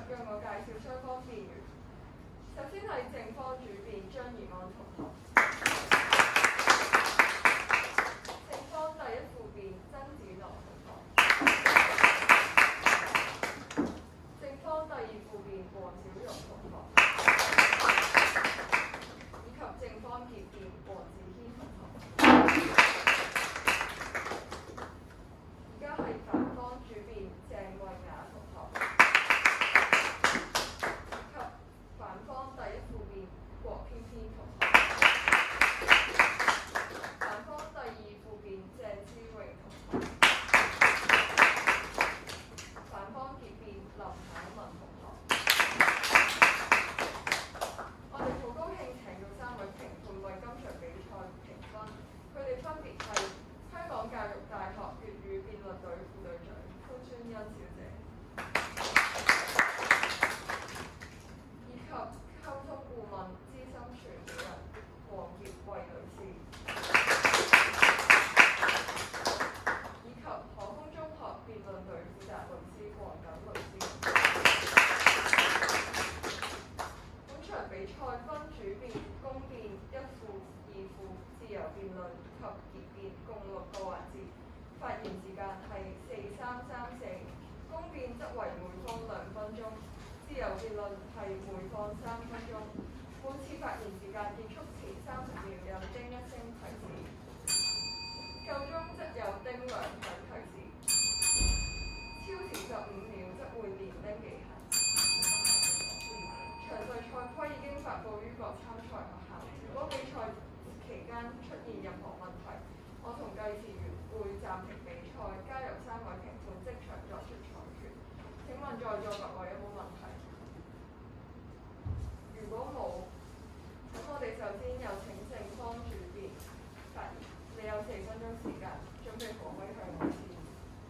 讓我介紹雙方辯員。首先係正方主辯張怡安同學，正方第一副辯曾子樂同學，正方第二副辯黃小玉同學，以及正方結辯黃子軒同學。而家係反方主辯鄭慧雅同學，以及反方第一副辯郭偏偏同學，反方第二副辯鄭之榮同學，反方結辯林巧文同學。我哋好高興請到3位評判為今場比賽評分，佢哋分別係香港教育大學粵語辯論隊副隊長潘尊欣小姐，以及溝通顧問資深傳媒人黃潔慧女士，以及可豐中學辯論隊負責律師黃錦律師。本場比賽分主辯、公辯、一副、二副、自由辯論及結辯共6個環節，發言時間係4334，公辯則為每方2分鐘，自由辯論係每方3分鐘。每次發言時間結束前30秒有叮一聲提示，夠鐘則有叮2響提示，超時15秒則會連叮幾下。詳細賽規已經發布於各參賽學校，如果比賽期間出現任何問題，我同計時員會暫停比賽，交由3位評判即場作出裁決。請問在座各位有冇問題？如果冇，咁我哋首先有請正方主辯發言。你有4分鐘時間，準備好可以向我示意。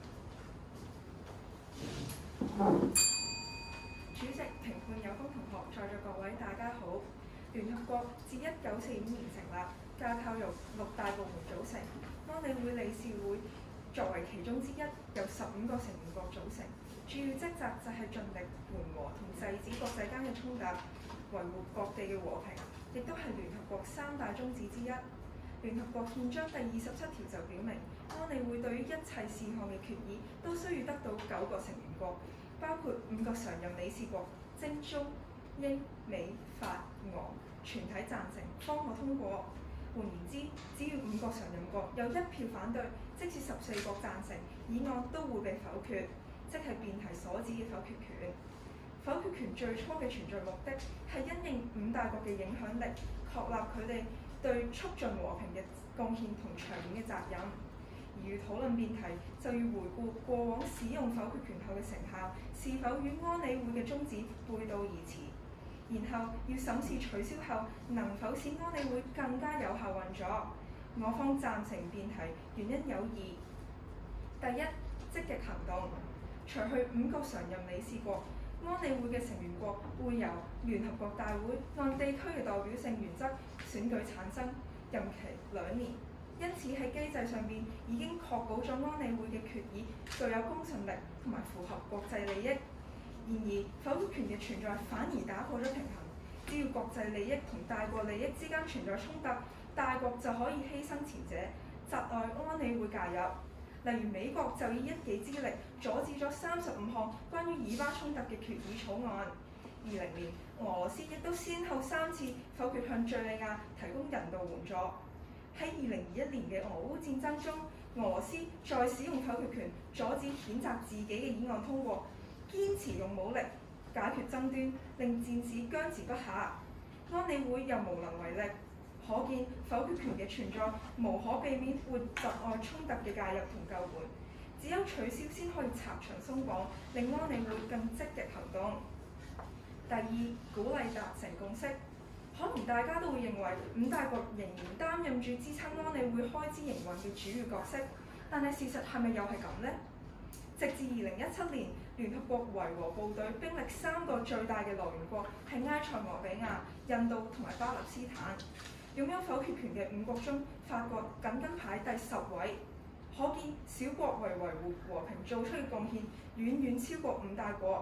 主席、評判有功同學，在座各位大家好。聯合國自1945年成立，架構由6大部門組成，安理會理事會作為其中之一，由15個成員國組成，主要職責就係盡力緩和同制止國際間嘅衝突，維護各地嘅和平，亦都係聯合國3大宗旨之一。聯合國憲章第27條就表明，安理會對於一切事項嘅決議都需要得到9個成員國，包括5個常任理事國徵中、英、美、法、俄全體贊成方可通過。換言之，只要5個常任國有1票反對，即使14國贊成，議案都會被否決，即係辯題所指嘅否決權。否決權最初嘅存在目的係因應5大國嘅影響力，確立佢哋對促進和平嘅貢獻同長遠嘅責任。而要討論辯題，就要回顧過往使用否決權後嘅成效是否與安理會嘅宗旨背道而馳，然後要審視取消後能否使安理會更加有效運作。我方贊成辯題原因有2：第一，積極行動，除去5個常任理事國，安理會嘅成員國會由聯合國大會按地區嘅代表性原則選舉產生，任期2年。因此喺機制上面已經確保咗安理會嘅決議具有公信力同埋符合國際利益。然而，否決權嘅存在反而打破咗平衡。只要國際利益同大國利益之間存在衝突，大國就可以犧牲前者，窒礙安理會介入。例如美國就以一己之力阻止咗35項關於以巴衝突嘅決議草案。20年，俄羅斯亦都先後3次否決向敍利亞提供人道援助。喺2021年嘅俄烏戰爭中，俄羅斯再使用否決權阻止譴責自己嘅議案通過，堅持用武力解決爭端，令戰事僵持不下。安理會又無能為力，可見否決權嘅存在無可避免會窒礙衝突嘅介入同救援。只有取消先可以拆牆鬆綁，令安理會更積極行動。第二，鼓勵達成共識。可能大家都會認為5大國仍然擔任住支撐安理會開支營運嘅主要角色，但係事實係咪又係咁呢？直至2017年，聯合國維和部隊兵力3個最大嘅來源國係埃塞俄比亞、印度同埋巴勒斯坦。擁有否決權嘅5國中，法國僅排第10位。可見小國為維護和平做出嘅貢獻遠遠超過5大國。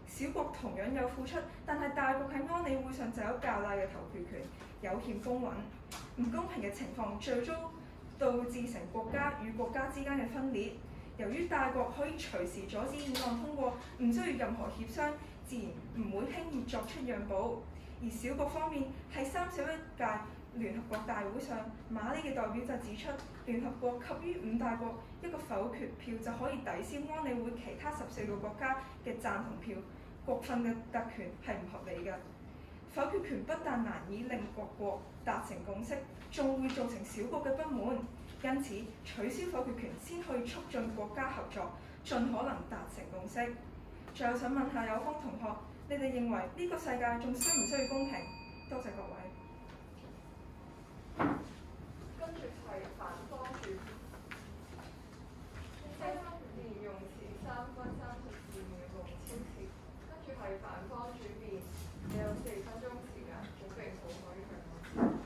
小國同樣有付出，但係大國喺安理會上就有較大嘅投票權，有欠公允。唔公平嘅情況最終導致成國家與國家之間嘅分裂。由於大國可以隨時阻止議案通過，唔需要任何協商，自然唔會輕易作出讓步。而小國方面，喺31屆聯合國大會上，馬里嘅代表就指出，聯合國給予5大國一個否決票就可以抵消安理會其他14個國家嘅贊同票，國份嘅特權係唔合理嘅。否決權不但難以令各國達成共識，仲會造成小國嘅不滿。因此，取消否決權先可以促進國家合作，盡可能達成共識。最後想問下有方同學，你哋認為呢個世界仲需唔需要公平？多謝各位。 跟住係反方主辯，連用詞3分34秒無超時。跟住係反方主辯，你有4分鐘時間，準備好可以向我。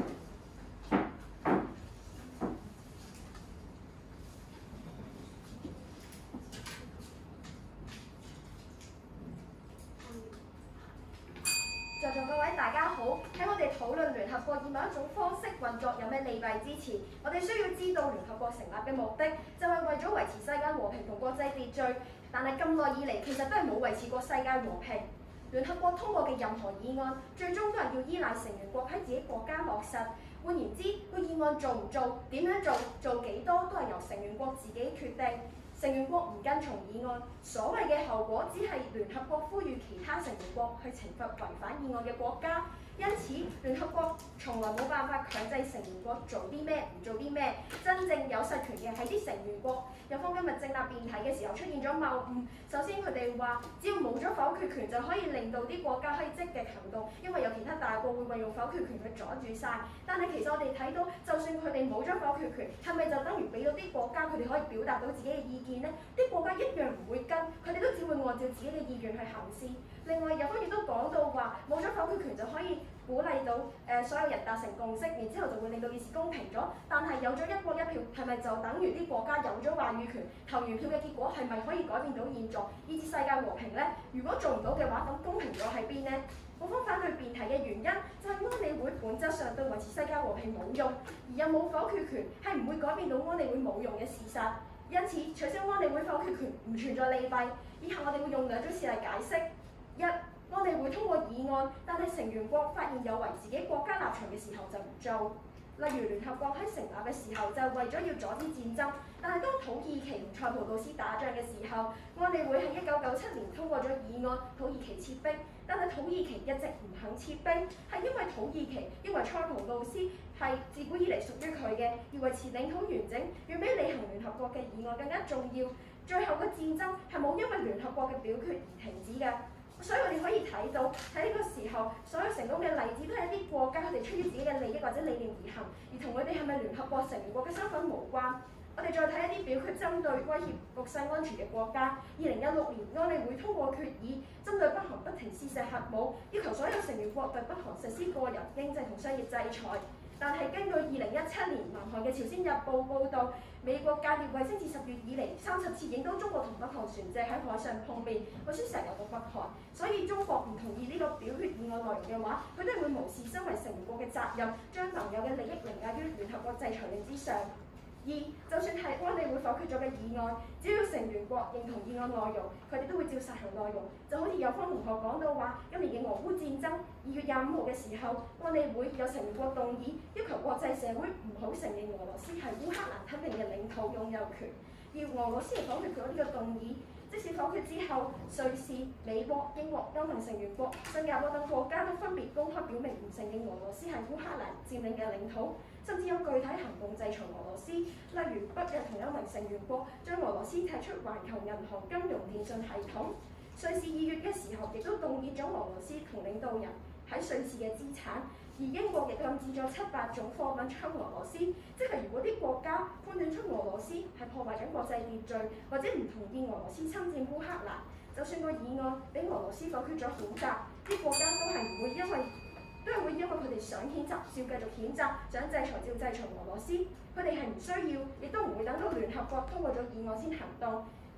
在座各位大家好，喺我哋討論聯合國以某一種方式運作有咩利弊之前，我哋需要知道聯合國成立嘅目的，就係為咗維持世界和平同國際秩序。但係咁耐以嚟，其實都係冇維持過世界和平。聯合國通過嘅任何議案，最終都係要依賴成員國喺自己國家落實。換言之，個議案做唔做、點樣做、做幾多，都係由成員國自己決定。成員國唔跟從議案，所謂嘅後果只係聯合國呼籲其他成員國去懲罰違反議案嘅國家。因此，聯合國從來冇辦法強制成員國做啲咩唔做啲咩。真正有實權嘅係啲成員國。有方今日正立辯題嘅時候出現咗謬誤。首先佢哋話，只要冇咗否決權就可以令到啲國家可以積極行動，因為有其他大國會運用否決權去阻住晒。但係其實我哋睇到，就算佢哋冇咗否決權，係咪就等於俾到啲國家佢哋可以表達到自己嘅意見呢？啲國家一樣唔會跟，佢哋都只會按照自己嘅意願去行事。另外，有方亦都講到話，冇咗否決權就可以鼓勵到所有人達成共識，然之後就會令到件事公平咗。但係有咗一國一票，係咪就等於啲國家有咗話語權？投完票嘅結果係咪可以改變到現狀，以致世界和平呢？如果做唔到嘅話，咁公平咗喺邊呢？我方反對辯題嘅原因就係安理會本質上對維持世界和平冇用，而有冇否決權係唔會改變到安理會冇用嘅事實。因此，取消安理會否決權唔存在利弊。以下我哋會用2種事例解釋。一、安理會通過議案，但係成員國發現有違自己國家立場嘅時候就唔做。例如聯合國喺成立嘅時候就為咗要阻止戰爭，但係當土耳其同塞浦路斯打仗嘅時候，安理會喺1997年通過咗議案，土耳其撤兵，但係土耳其一直唔肯撤兵，係因為土耳其認為塞浦路斯係自古以嚟屬於佢嘅，而維持領土完整遠比履行聯合國嘅議案更加重要。最後嘅戰爭係冇因為聯合國嘅表決而停止嘅。所以我哋可以睇到喺呢個時候，所有成功嘅例子都係一啲國家佢哋出於自己嘅利益或者理念而行，而同佢哋係咪聯合國成員國嘅身份無關。我哋再睇一啲表決針對威脅局勢安全嘅國家。2016年安理會通過決議，針對北韓不停試射核武，要求所有成員國對北韓實施個人、經濟同商業制裁。但係根據2017年南韓嘅《朝鮮日報》報導，美國間諜衛星自10月以嚟30次影到中國同北韓船隻喺海上碰面，運輸石油到北韓。所以中國唔同意呢個表決議案內容嘅話，佢都係會無視身為成員國嘅責任，將盟友嘅利益凌駕於聯合國制裁令之上。2. 就算係安理會否決咗嘅議案，只要成員國認同議案內容，佢哋都會照實行內容。就好似有方同學講到話，今年嘅俄烏戰爭2月25號嘅時候，安理會有成員國動議要求國際社會唔好承認俄羅斯係烏克蘭吞併嘅領土擁有權，要俄羅斯嚟否決佢呢個動議。即使否決之後，瑞士、美國、英國、歐盟成員國、新加坡等國家都分別公開表明唔承認俄羅斯係烏克蘭佔領嘅領土，甚至有具體行動制裁俄羅斯，例如北約同歐盟成員國將俄羅斯踢出環球銀行金融電信系統。瑞士2月嘅時候亦都凍結咗俄羅斯同領導人喺瑞士嘅資產，而英國亦禁止咗700種貨品出俄羅斯，即係如果啲國家判斷出俄羅斯係破壞緊國際秩序，或者唔同意俄羅斯侵佔烏克蘭，就算個議案俾俄羅斯否決咗譴責，啲國家都係會因為佢哋想譴責，照繼續譴責；想制裁，照制裁俄羅斯。佢哋係唔需要，亦都唔會等到聯合國通過咗議案先行動。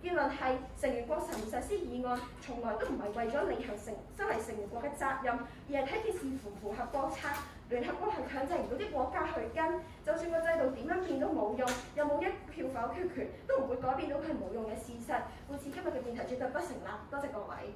結論係成員國實唔實施議案，從來都唔係為咗履行身為成員國嘅責任，而係睇件事符唔符合國策。聯合國係強制唔到啲國家去跟，就算個制度點樣變都冇用，又冇一票否決權，都唔會改變到佢冇用嘅事實。故此今日嘅辯題絕對不成立。多謝各位。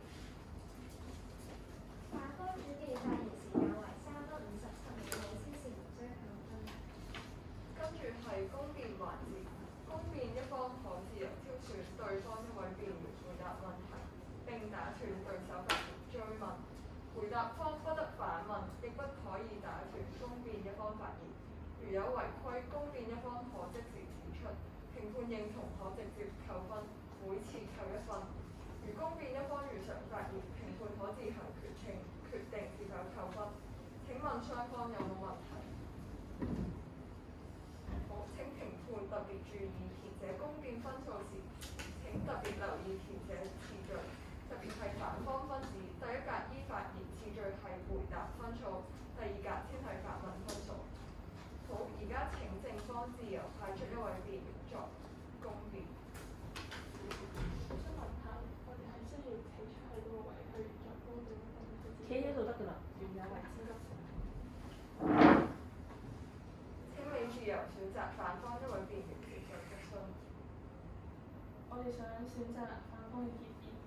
反方主義發言時間為3分57秒，先是無需考分。 跟住係公辯環節，公辯一方可自由挑選對方一位辯員回答問題，並打斷對手發言追問。回答方不得反問，亦不可以打斷公辯一方發言。如有違規，公辯一方可即時指出，評判認同可直接扣分，每次扣1分。如公辯一方如常發言，評判可自行決定是否扣分。請問雙方有冇問題？好，請評判特別注意填寫公辯分數時，請特別留意填寫次序，特別係反方分子，第一格依發言次序係回答分數，第二格先係發問分數。好，而家請正方自由派出一位辯員作公辯。 我想問下，我哋係需要企出喺嗰個位去作公辯， 企喺度得㗎啦，原有位置得。 請你自由選擇反方一位辯員接受質詢。 我哋想選擇反方嘅結辯。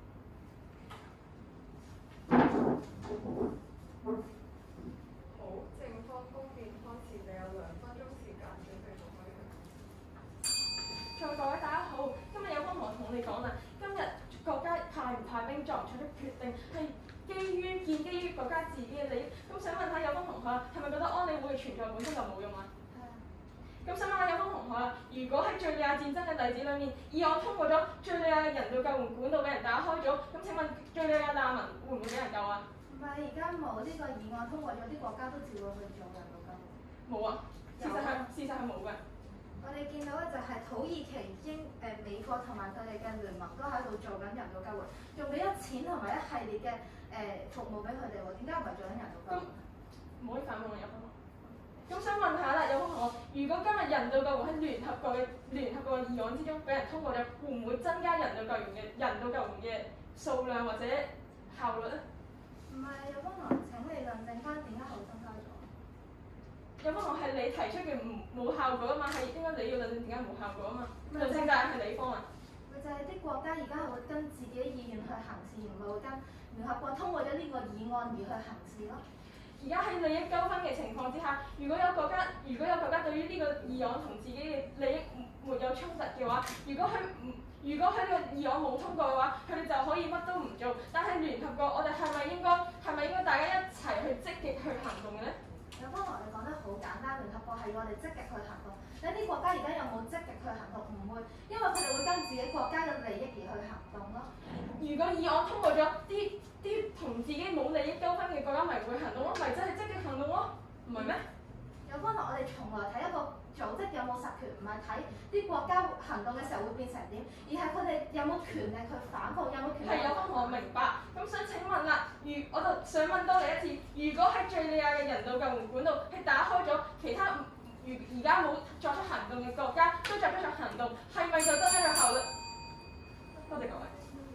好，正方公辯開始，你有2分鐘時間準備好開始。 各位大家好，今日有方同我哋講啦，今日國家派唔派兵作唔作出決定係建基於國家自己嘅利益。咁想問下有方同學係咪覺得安理會嘅存在本身就冇用啊？咁想問下有方同學啊，如果喺敍利亞戰爭嘅例子裏面，議案通過咗，敍利亞嘅人道救援管道俾人打開咗，咁請問敍利亞難民會唔會俾人救啊？ 唔係，而家冇呢個議案通過咗，啲國家都照會去做人道救援。 冇啊，事實係冇嘅。 我哋見到嘅就係土耳其、美國同埋佢哋嘅聯盟都喺度做緊人道救援，仲俾咗錢同埋一系列嘅服務俾佢哋喎，點解唔係做緊人道救援？ 唔可以反問有方同學。咁想問下啦，有方同學，如果今日人道救援喺聯合國嘅議案之中俾人通過咗，會唔會增加人道救援嘅數量或者效率咧？ 唔係，有方同學請你論證翻點解會增加咗？ 有方同學係你提出嘅冇效果啊嘛，係應該你要論證點解冇效果啊嘛，論證責任係你方啊。 咪就係啲國家而家係會跟自己意願去行事，唔係會跟聯合國通過咗呢個議案而去行事咯。 而家喺利益糾紛嘅情況之下，如果有國家對於呢個議案同自己嘅利益沒有衝突嘅話，如果佢呢個議案冇通過嘅話，佢哋就可以乜都唔做。但係聯合國，我哋係咪應該大家一齊去積極去行動嘅咧？ 有方同學你講得好簡單，聯合國係要我哋積極去行動。你啲國家而家有冇積極去行動？唔會，因為佢哋會跟自己國家嘅利益而去行動咯。 如果議案通過咗，啲同自己冇利益糾紛嘅國家咪會行動咯，咪真係積極行動咯，唔係咩？ 有方同學我哋從來睇一個組織有冇實權，唔係睇啲國家行動嘅時候會變成點，而係佢哋有冇權力去反抗，有冇權力。 係有方同學明白。咁想請問啦，我就想問多你一次，如果喺敍利亞嘅人道救援管道係打開咗，其他而家冇作出行動嘅國家都作出咗行動，係咪就增加咗效率？多謝各位。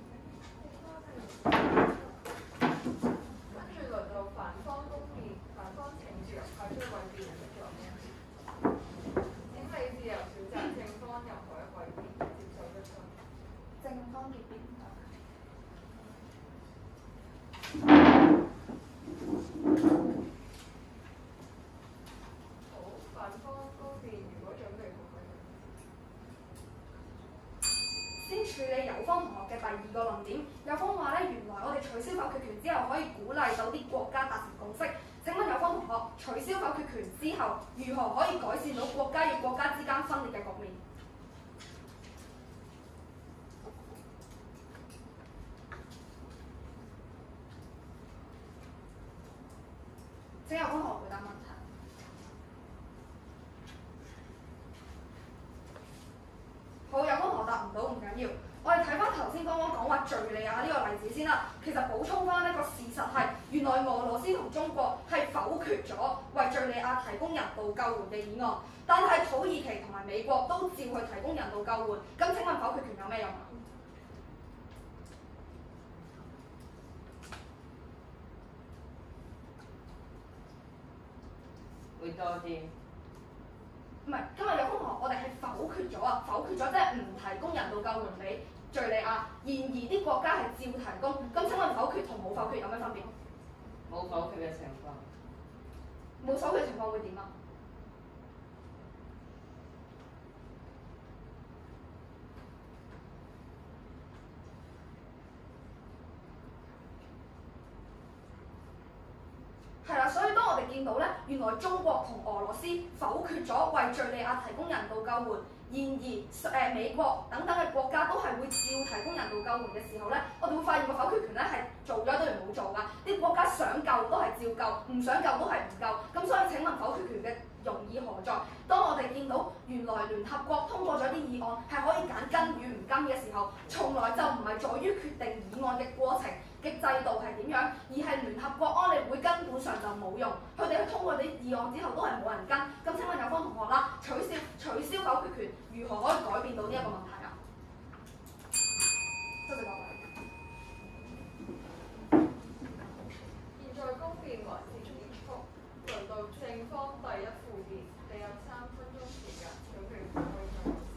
跟住輪到反方公辯，反方請自由派出一位辯員作證。請你自由選擇正方任何一位辯員接受質詢。 正方結辯。 好，反方公辯，如果準備好可以。 先處理有方同學嘅第2個論點。有方話咧，原來我哋取消否決權之後，可以鼓勵到啲國家達成共識。請問有方同學，取消否決權之後，如何可以改善到國家與國家之間分裂嘅局面？請有方同學回答問題。好，有方同學答唔到唔緊要。我哋睇翻頭先剛剛講話敍利亞呢個例子先啦。其實補充翻呢個事實係，原來俄羅斯同中國係否決咗為敍利亞提供人道救援嘅議案，但係土耳其同埋美國都照去提供人道救援。咁請問否決權有咩用啊？ 會多啲。 唔係，今日有封同學，我哋係否決咗啊！否決咗即係唔提供人道救援俾敍利亞，然而啲國家係照提供。咁請問否決同冇否決有咩分別？ 冇否決嘅情況。 冇否決嘅情況會點啊？係啦，所以當我哋見到咧，原來中國同俄羅斯否決咗為敍利亞提供人道救援，然而美國等等嘅國家都係會照提供人道救援嘅時候咧，我哋會發現個否決權咧係做咗等於冇做㗎。啲國家想救都係照救，唔想救都係唔救。咁所以請問否決權嘅用意何在？當我哋見到原來聯合國通過咗啲議案係可以揀跟與唔跟嘅時候，從來就唔係在於決定議案嘅過程嘅制度係點樣，而係聯合國安理會根本上就冇用。佢哋去通過啲議案之後都係冇人跟。咁請問有方同學啦，取消否決權如何可以改變到呢一個問題啊？多謝各位。 現在公辯環節結束，輪到正方第一副辯，你有3分鐘時間準備發揮最後時。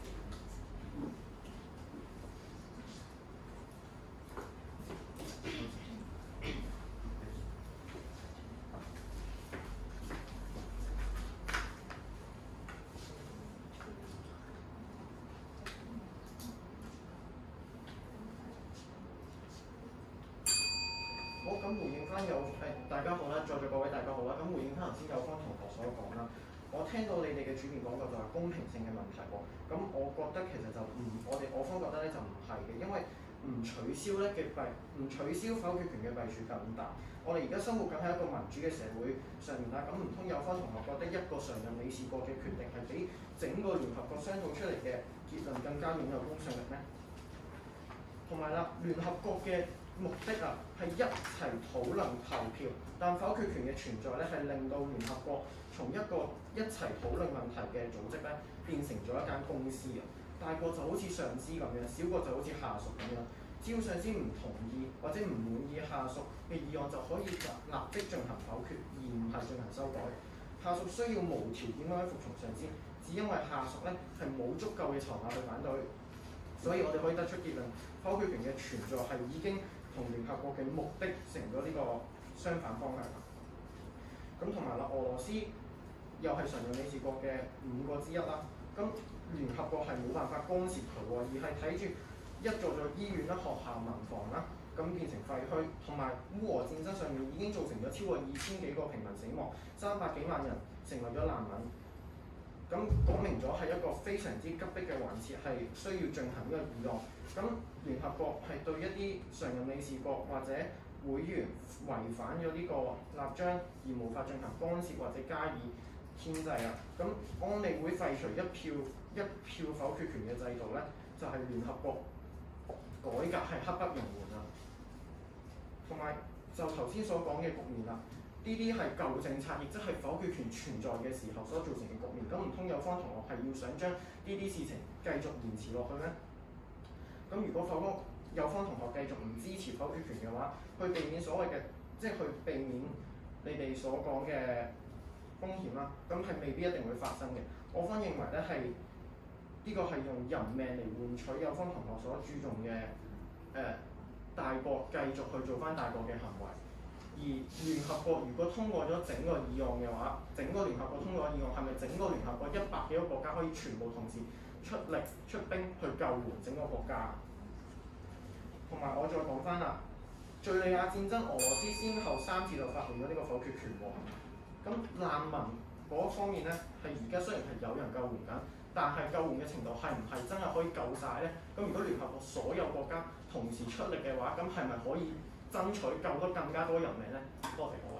好，咁回應翻大家好啦，在座各位大家好啦。咁回應翻頭先有方同學所講啦，我聽到你哋嘅主辯講過就係公平性嘅問題喎。咁我覺得其實就我方覺得咧就唔係嘅，因為唔取消否決權嘅弊處更大。我哋而家生活緊喺一個民主嘅社會上面啦，咁唔通有方同學覺得一個常任理事國嘅決定係比整個聯合國商討出嚟嘅結論更加擁有公信力咩？同埋啦，聯合國嘅目的啊係一齊討論投票，但否決權嘅存在咧係令到聯合國從一個一齊討論問題嘅組織咧變成咗一間公司啊！大國就好似上司咁樣，小國就好似下屬咁樣。只要上司唔同意或者唔滿意下屬嘅議案，就可以立即進行否決，而唔係進行修改。下屬需要無條件咁樣服從上司，只因為下屬咧係冇足夠嘅籌碼去反對。所以我哋可以得出結論，否決權嘅存在係已經同聯合國嘅目的成咗呢個相反方向。咁同埋啦，俄羅斯又係常任理事國嘅5個之一啦。咁聯合國係冇辦法干涉佢喎，而係睇住一座座醫院啦、學校、民房啦，咁變成廢墟。同埋烏俄戰爭上面已經造成咗超過2000幾個平民死亡，300幾萬人成為咗難民。咁講明咗係一個非常之急迫嘅環節，係需要進行呢個議案。咁聯合國係對一啲常任理事國或者會員違反咗呢個立章而無法進行干涉或者加以牽制啊。咁安理會廢除一票否決權嘅制度咧，就係聯合國改革係刻不容緩啊。同埋就頭先所講嘅局面啦。呢啲係舊政策，亦即係否決權存在嘅時候所造成嘅局面。咁唔通有方同學係要想將呢啲事情繼續延遲落去咩？咁如果有方同學繼續唔支持否決權嘅話，去避免所謂嘅，即係去避免你哋所講嘅風險啦，咁係未必一定會發生嘅。我方認為咧係呢個係用人命嚟換取有方同學所注重嘅大國繼續去做翻大國嘅行為。而聯合國如果通過咗整個議案嘅話，整個聯合國通過議案係咪整個聯合國100幾個國家可以全部同時出力出兵去救援整個國家？同埋我再講翻啦，敍利亞戰爭俄羅斯先後3次就發動咗呢個否決權喎。咁難民嗰方面咧，係而家雖然係有人救援緊，但係救援嘅程度係唔係真係可以救晒咧？咁如果聯合國所有國家同時出力嘅話，咁係咪可以爭取救得更加多人命咧？多謝各位。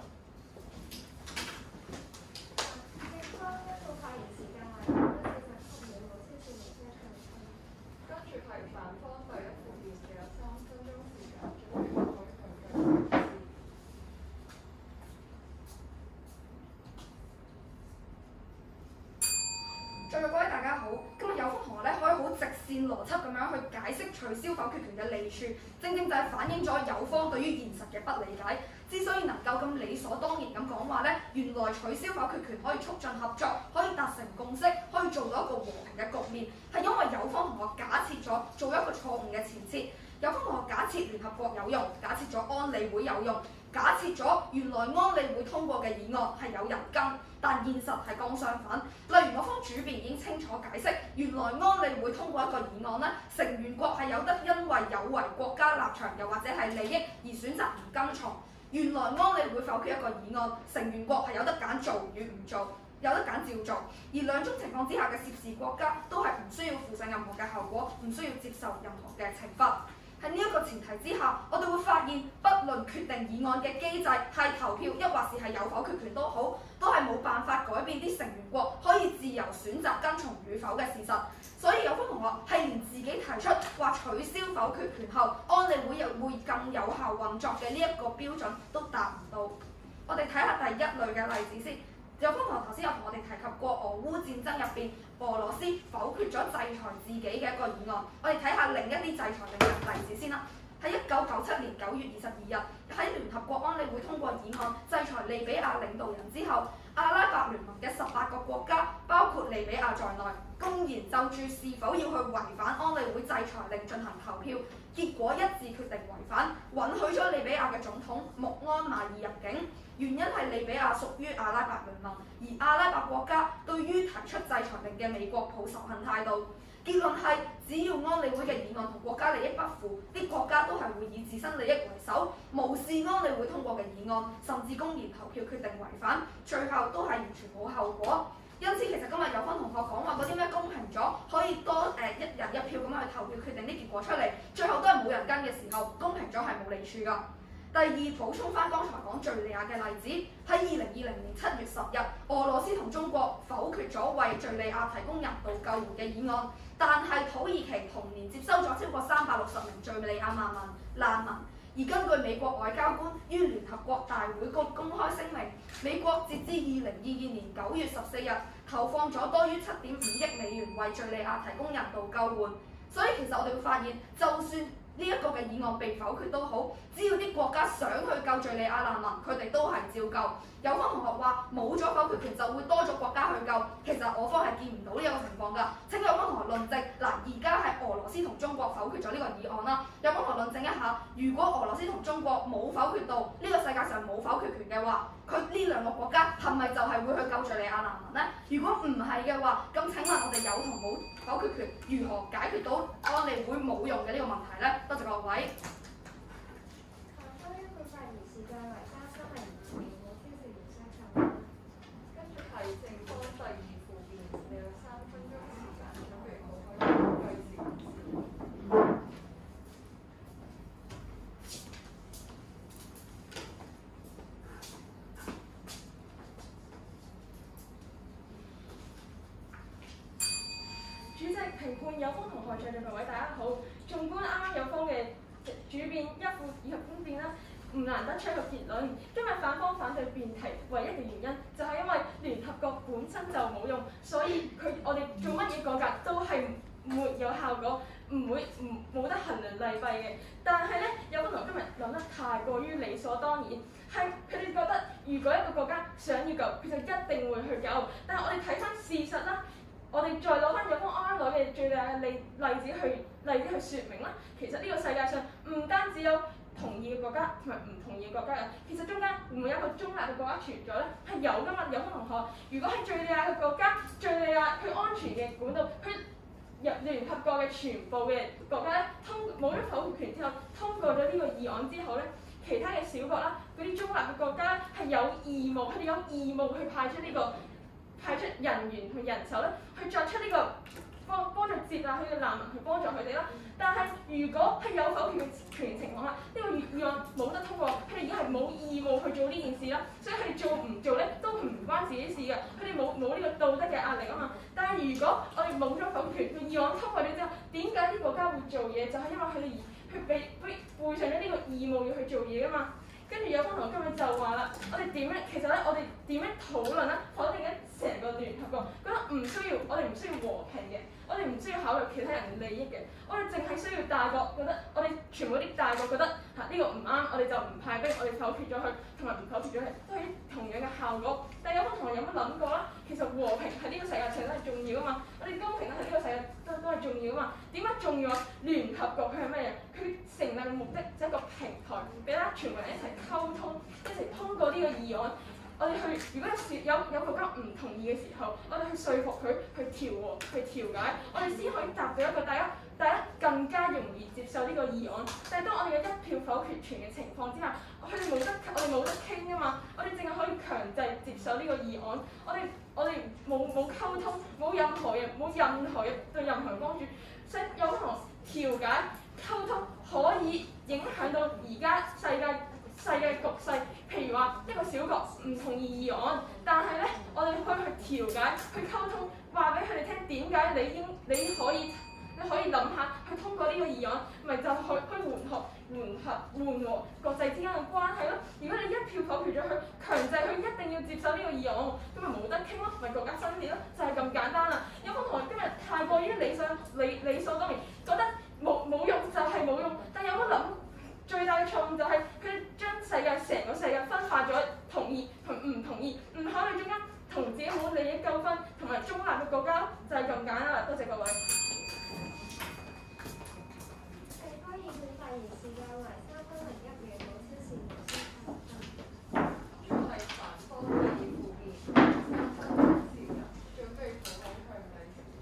跟住係反方第一副辯嘅3分鐘時間，準備發揮最後時。 在座各位大家好，今日有方同學咧可以好直線邏輯咁樣去解釋取消否決權嘅利處，正正就係反映咗有方對於現實嘅不理解。之所以能夠夠咁理所當然咁講話咧，原來取消否決權可以促進合作，可以達成共識，可以做到一個和平嘅局面，係因為有方同學假設咗做一個錯誤嘅前設。有方同學假設聯合國有用，假設咗安理會有用，假設咗原來安理會通過嘅議案係有人跟，但現實係剛相反。例如我方主辯已經清楚解釋，原來安理會通過一個議案咧，成員國係有得因為有違國家立場又或者係利益而選擇唔跟從。原來安理會否決一個議案，成員國係有得揀做與唔做，有得揀照做。而兩種情況之下嘅涉事國家都係唔需要負上任何嘅後果，唔需要接受任何嘅懲罰。喺呢一個前提之下，我哋會發現，不論決定議案嘅機制係投票，抑或係有否決權都好，都係冇辦法改變啲成員國可以自由選擇跟從與否嘅事實。所以有方同學係連自己提出話取消否決權後，安理會又會更有效運作嘅呢一個標準都達唔到。我哋睇下第一類嘅例子先。有方同學頭先有同我哋提及過俄烏戰爭入邊，俄羅斯否決咗制裁自己嘅一個議案。我哋睇下另一啲制裁令嘅例子先啦。喺1997年9月22日，喺聯合國安理會通過議案制裁利比亞領導人之後，阿拉伯聯盟嘅18個國家，包括利比亞在內，公然就住是否要去違反安理會制裁令進行投票，結果一致決定違反，允許咗利比亞嘅總統穆安馬爾入境。原因係利比亞屬於阿拉伯聯盟，而阿拉伯國家對於提出制裁令嘅美國抱仇恨態度。結論係，只要安理會嘅議案同國家利益不符，啲國家都係會以自身利益為首，無視安理會通過嘅議案，甚至公然投票決定違反，最後都係完全冇後果。因此，其實今日有分同學講話嗰啲咩公平咗，可以多一人一票咁樣去投票決定啲結果出嚟，最後都係冇人跟嘅時候，公平咗係冇利處㗎。第二，補充翻剛才講敍利亞嘅例子，喺2020年7月10日，俄羅斯同中國否決咗為敍利亞提供人道救援嘅議案，但係土耳其同年接收咗超過360名敍利亞難民。而根據美國外交官於聯合國大會公開聲明，美國截至2022年9月14日投放咗多於7.5億美元為敍利亞提供人道救援。所以其實我哋會發現，就算呢一個嘅議案被否決都好，只要啲國家想去救敍利亞難民，佢哋都係照救。有方同學話冇咗否決權就會多咗國家去救，其實我方係見唔到呢個情況㗎。請有方同學論證，嗱，而家係俄羅斯同中國否決咗呢個議案啦。有方同學論證一下，如果俄羅斯同中國冇否決到呢個世界上冇否決權嘅話，佢呢兩個國家係咪就係會去救敍利亞難民呢？如果唔係嘅話，咁請問我哋有同冇否決權，如何解決到安理會冇用嘅呢個問題呢？多謝各位。 跟住係正方第二附辯，你有3分鐘時間，準備好可以計時間。 主席、評判、有方同學在座各位大家好。縱觀啱啱有方嘅主辯、一副以及公辯啦，唔難得出一個結論。今日反方反對辯題唯一嘅原因就係因為聯合國本身就冇用，所以我哋做乜嘢改革都係沒有效果，冇得衡量利弊嘅。但係咧，有方同學今日諗得太過於理所當然，係佢哋覺得如果一個國家想要救，佢就一定會去救。但係我哋睇翻事實啦。我哋再攞翻有方啱啱攞嘅敍利亞嘅例子去説明啦。其實呢個世界上唔單止有同意嘅國家同埋唔同意嘅國家嘅，其實中間會唔會有一個中立嘅國家存在咧？係有㗎嘛。有方同學，如果喺敍利亞嘅國家，敍利亞佢安全嘅管道，佢入聯合國嘅全部嘅國家咧，冇咗否決權之後，通過咗呢個議案之後咧，其他嘅小國啦，嗰啲中立嘅國家咧係有義務，佢哋有義務去派出人員同人手咧，去作出呢個幫助接納佢嘅難民去幫助佢哋啦。但係如果係有否決權情況下，呢個議案冇得通過，佢哋已經係冇義務去做呢件事啦。所以佢哋做唔做咧都唔關自己事嘅，佢哋冇呢個道德嘅壓力啊嘛。但係如果我哋冇咗否決權，個議案通過咗之後，點解啲國家會做嘢？就係因為佢哋去背上咗呢個義務要去做嘢噶嘛。跟住有方同學今日就話啦，我哋點樣討論咧？否定緊成個聯合國，覺得我哋唔需要和平嘅。 我哋唔需要考慮其他人嘅利益嘅，我哋淨係需要大國覺得，我哋全部啲大國覺得呢個唔啱，我哋就唔派兵，我哋否決咗佢，同埋唔否決咗佢，都係同樣嘅效果。但有冇同學有冇諗過啦？其實和平喺呢個世界上都係重要啊嘛，我哋公平咧喺呢個世界都係重要啊嘛。點解重要啊？聯合國佢係乜嘢？佢成立嘅目的就係一個平台，俾大家全部人一齊溝通，一齊通過呢個議案。我哋去，如果有國家唔同意嘅時候，我哋去說服佢，去調和，去調解，我哋先可以達到一個大家更加容易接受呢個議案。但係當我哋有一票否決權嘅情況之下，我哋冇得傾㗎嘛，我哋淨係可以強制接受呢個議案。我哋冇溝通，冇任何對任何幫助。所以有同調解溝通可以影響到而家世界局勢，譬如話一個小國唔同意議案，但係咧我哋可以去調解、去溝通，話俾佢哋聽點解你可以諗下去通過呢個議案，咪就去緩和國際之間嘅關係咯。如果你一票否決咗佢，強制佢一定要接受呢個議案，咁咪冇得傾咯，咪國家分裂咯，就係咁簡單啦。有冇同學今日太過於理所當然，覺得冇用就係冇用，但有冇諗？最大嘅錯誤就係佢哋將成個世界分化咗，同意同唔同意，唔考慮中間同自己冇利益糾紛同埋中立嘅國家，就係咁簡單啦。多謝各位。 地方議會發言時間為3分01秒，冇超時無需主題反方第二附件3分0時間，準備討論向第4節。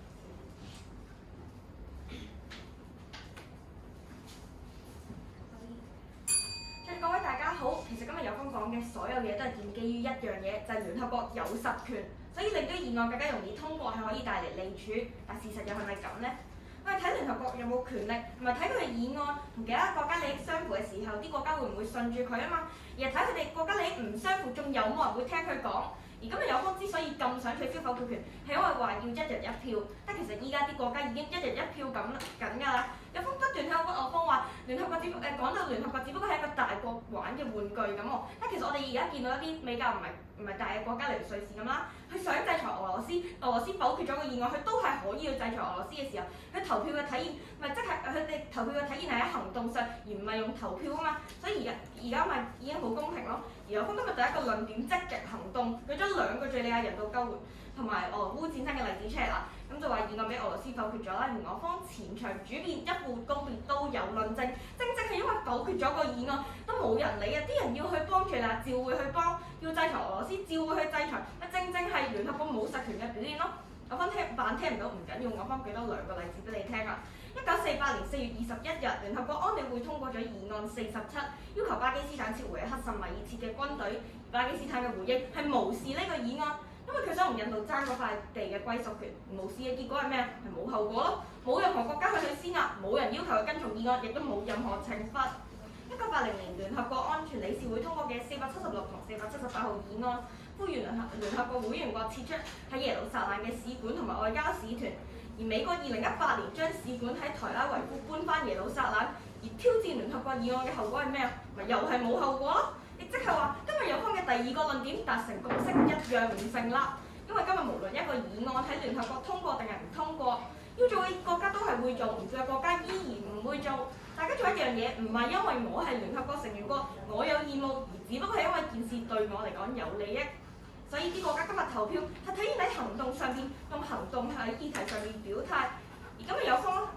各位大家好，其實今日有方講嘅所有嘢都係建基於一樣嘢，就係聯合國有實權，所以令到議案更加容易通過，係可以帶嚟利處。但事實又係咪咁呢？我哋睇聯合國有冇權力，唔係睇佢嘅議案同其他國家利益相符嘅時候，啲國家會唔會順住佢啊嘛？而係睇佢哋國家利益唔相符，仲有冇人會聽佢講？而今日有方之所以咁想取消否決權，係因為話要一人一票，但其實依家啲國家已經一人一票咁緊㗎啦。有方不斷喺度屈我方話聯合國講到聯合國只不過係一個大國玩嘅玩具咁喎，但其實我哋而家見到一啲比較唔係大嘅國家，例如瑞士咁啦，佢想制裁俄羅斯否決咗個議案，佢都係可以去制裁俄羅斯嘅時候，佢投票嘅體現咪即係佢哋投票嘅體現係喺行動上，而唔係用投票啊嘛，所以而家咪已經好公平咯。而我方今日第一個論點積極行動，佢將2個敍利亞人道救援同埋俄烏戰爭嘅例子出嚟啦，咁就話議案俾俄羅斯否決咗啦，而我方前場主辯一副公辯都有論證，正係因為否決咗個議案都冇人理啊，啲人要去幫敍利亞，照會去幫，要制裁俄羅斯，照會去制裁，正係聯合國冇實權嘅表現咯。我方聽唔到唔緊要，我方舉多2個例子俾你聽啦。1948年4月21日，聯合國安理會通過咗議案47，要求巴基斯坦撤回喺克什米爾設嘅軍隊。巴基斯坦嘅回應係無視呢個議案，因為佢想同印度爭嗰塊地嘅歸屬權。無視嘅結果係咩啊？係冇後果咯，冇任何國家去施壓，冇人要求佢跟從議案，亦都冇任何懲罰。1980年聯合國安全理事會通過嘅476同478號議案，呼籲聯合國會員國撤出喺耶路撒冷嘅使館同埋外交使團。而美國2018年將使館喺台拉維夫搬翻耶路撒冷，而挑戰聯合國議案嘅後果係咩啊？咪又係冇後果咯。亦即係話，今日有方嘅第2個論點達成共識一樣唔成立，因為今日無論一個議案喺聯合國通過定係唔通過，要做嘅國家都係會做，唔做嘅國家依然唔會做。大家做一樣嘢，唔係因為我係聯合國成員國，我有義務，而只不過係因為件事對我嚟講有利益。所以啲國家今日投票係體現喺行動上邊，用行動喺議題上面表態。而今日有方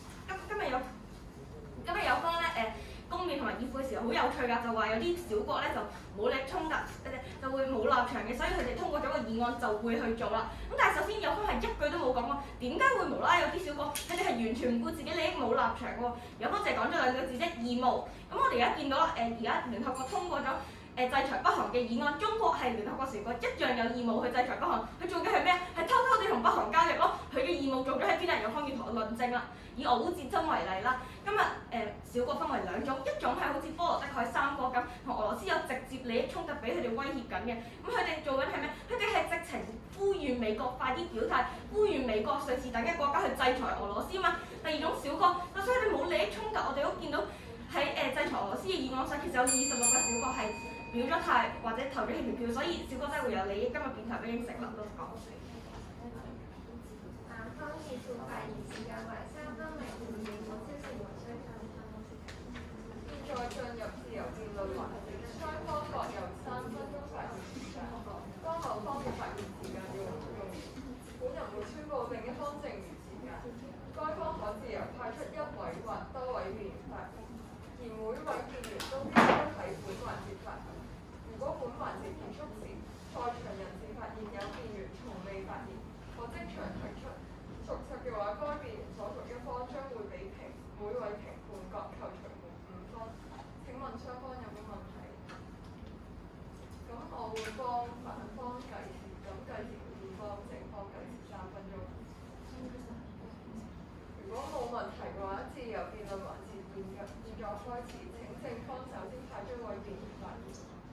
咧公辯同埋議負嘅時候好有趣㗎，就話有啲小國咧就冇利益衝突，就會冇立場嘅，所以佢哋通過咗個議案就會去做啦。咁但係首先有方係一句都冇講過，點解會無啦啦有啲小國佢哋係完全唔顧自己利益冇立場喎？有方淨係講咗2個字啫，義務。咁我哋而家見到啦，而家聯合國通過咗制裁北韓嘅議案，中國係聯合國成員國一樣有義務去制裁北韓。佢做嘅係咩啊？係偷偷地同北韓交易咯。佢嘅義務做咗喺邊啊？有方要同我論證啦。以俄烏戰爭為例啦，今日小國分為2種，一種係好似波羅的海3國咁，同俄羅斯有直接利益衝突，俾佢哋威脅緊嘅。咁佢哋做緊係咩？佢哋係直情呼籲美國快啲表態，呼籲美國、瑞士等嘅國家去制裁俄羅斯嘛。第2種小國，所以佢哋冇利益衝突，我哋都見到喺制裁俄羅斯嘅議案上，其實有26個小國係表咗態或者投咗棄權票，所以小國真係會有利益。今日辯題都已經成立都講。 3分方議副發言時間為3分0秒，我消息無需再參考。 現在進入自由辯論環節，雙方各有3分鐘發言時間。當某方嘅發言時間用完，本人會宣佈另一方剩餘時間。該方可自由派出1位或多位議員發言，而每位議員都必須喺本環節發言。如果本環節結束時，在場人士發現有議員從未發言，可即場提出。屬實嘅話，該辯言所屬一方將會俾每位評判各扣除5分。請問雙方有冇問題？咁我會幫反方計時，咁計時會幫正方計時3分鐘。如果冇問題嘅話，自由辯論環節現在開始。請正方首先派出位議員發言。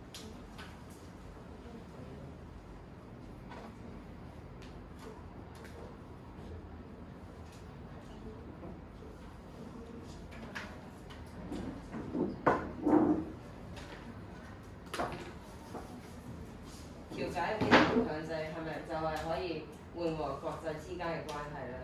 調解變成強制係咪就係可以緩和國際之間嘅關係咧？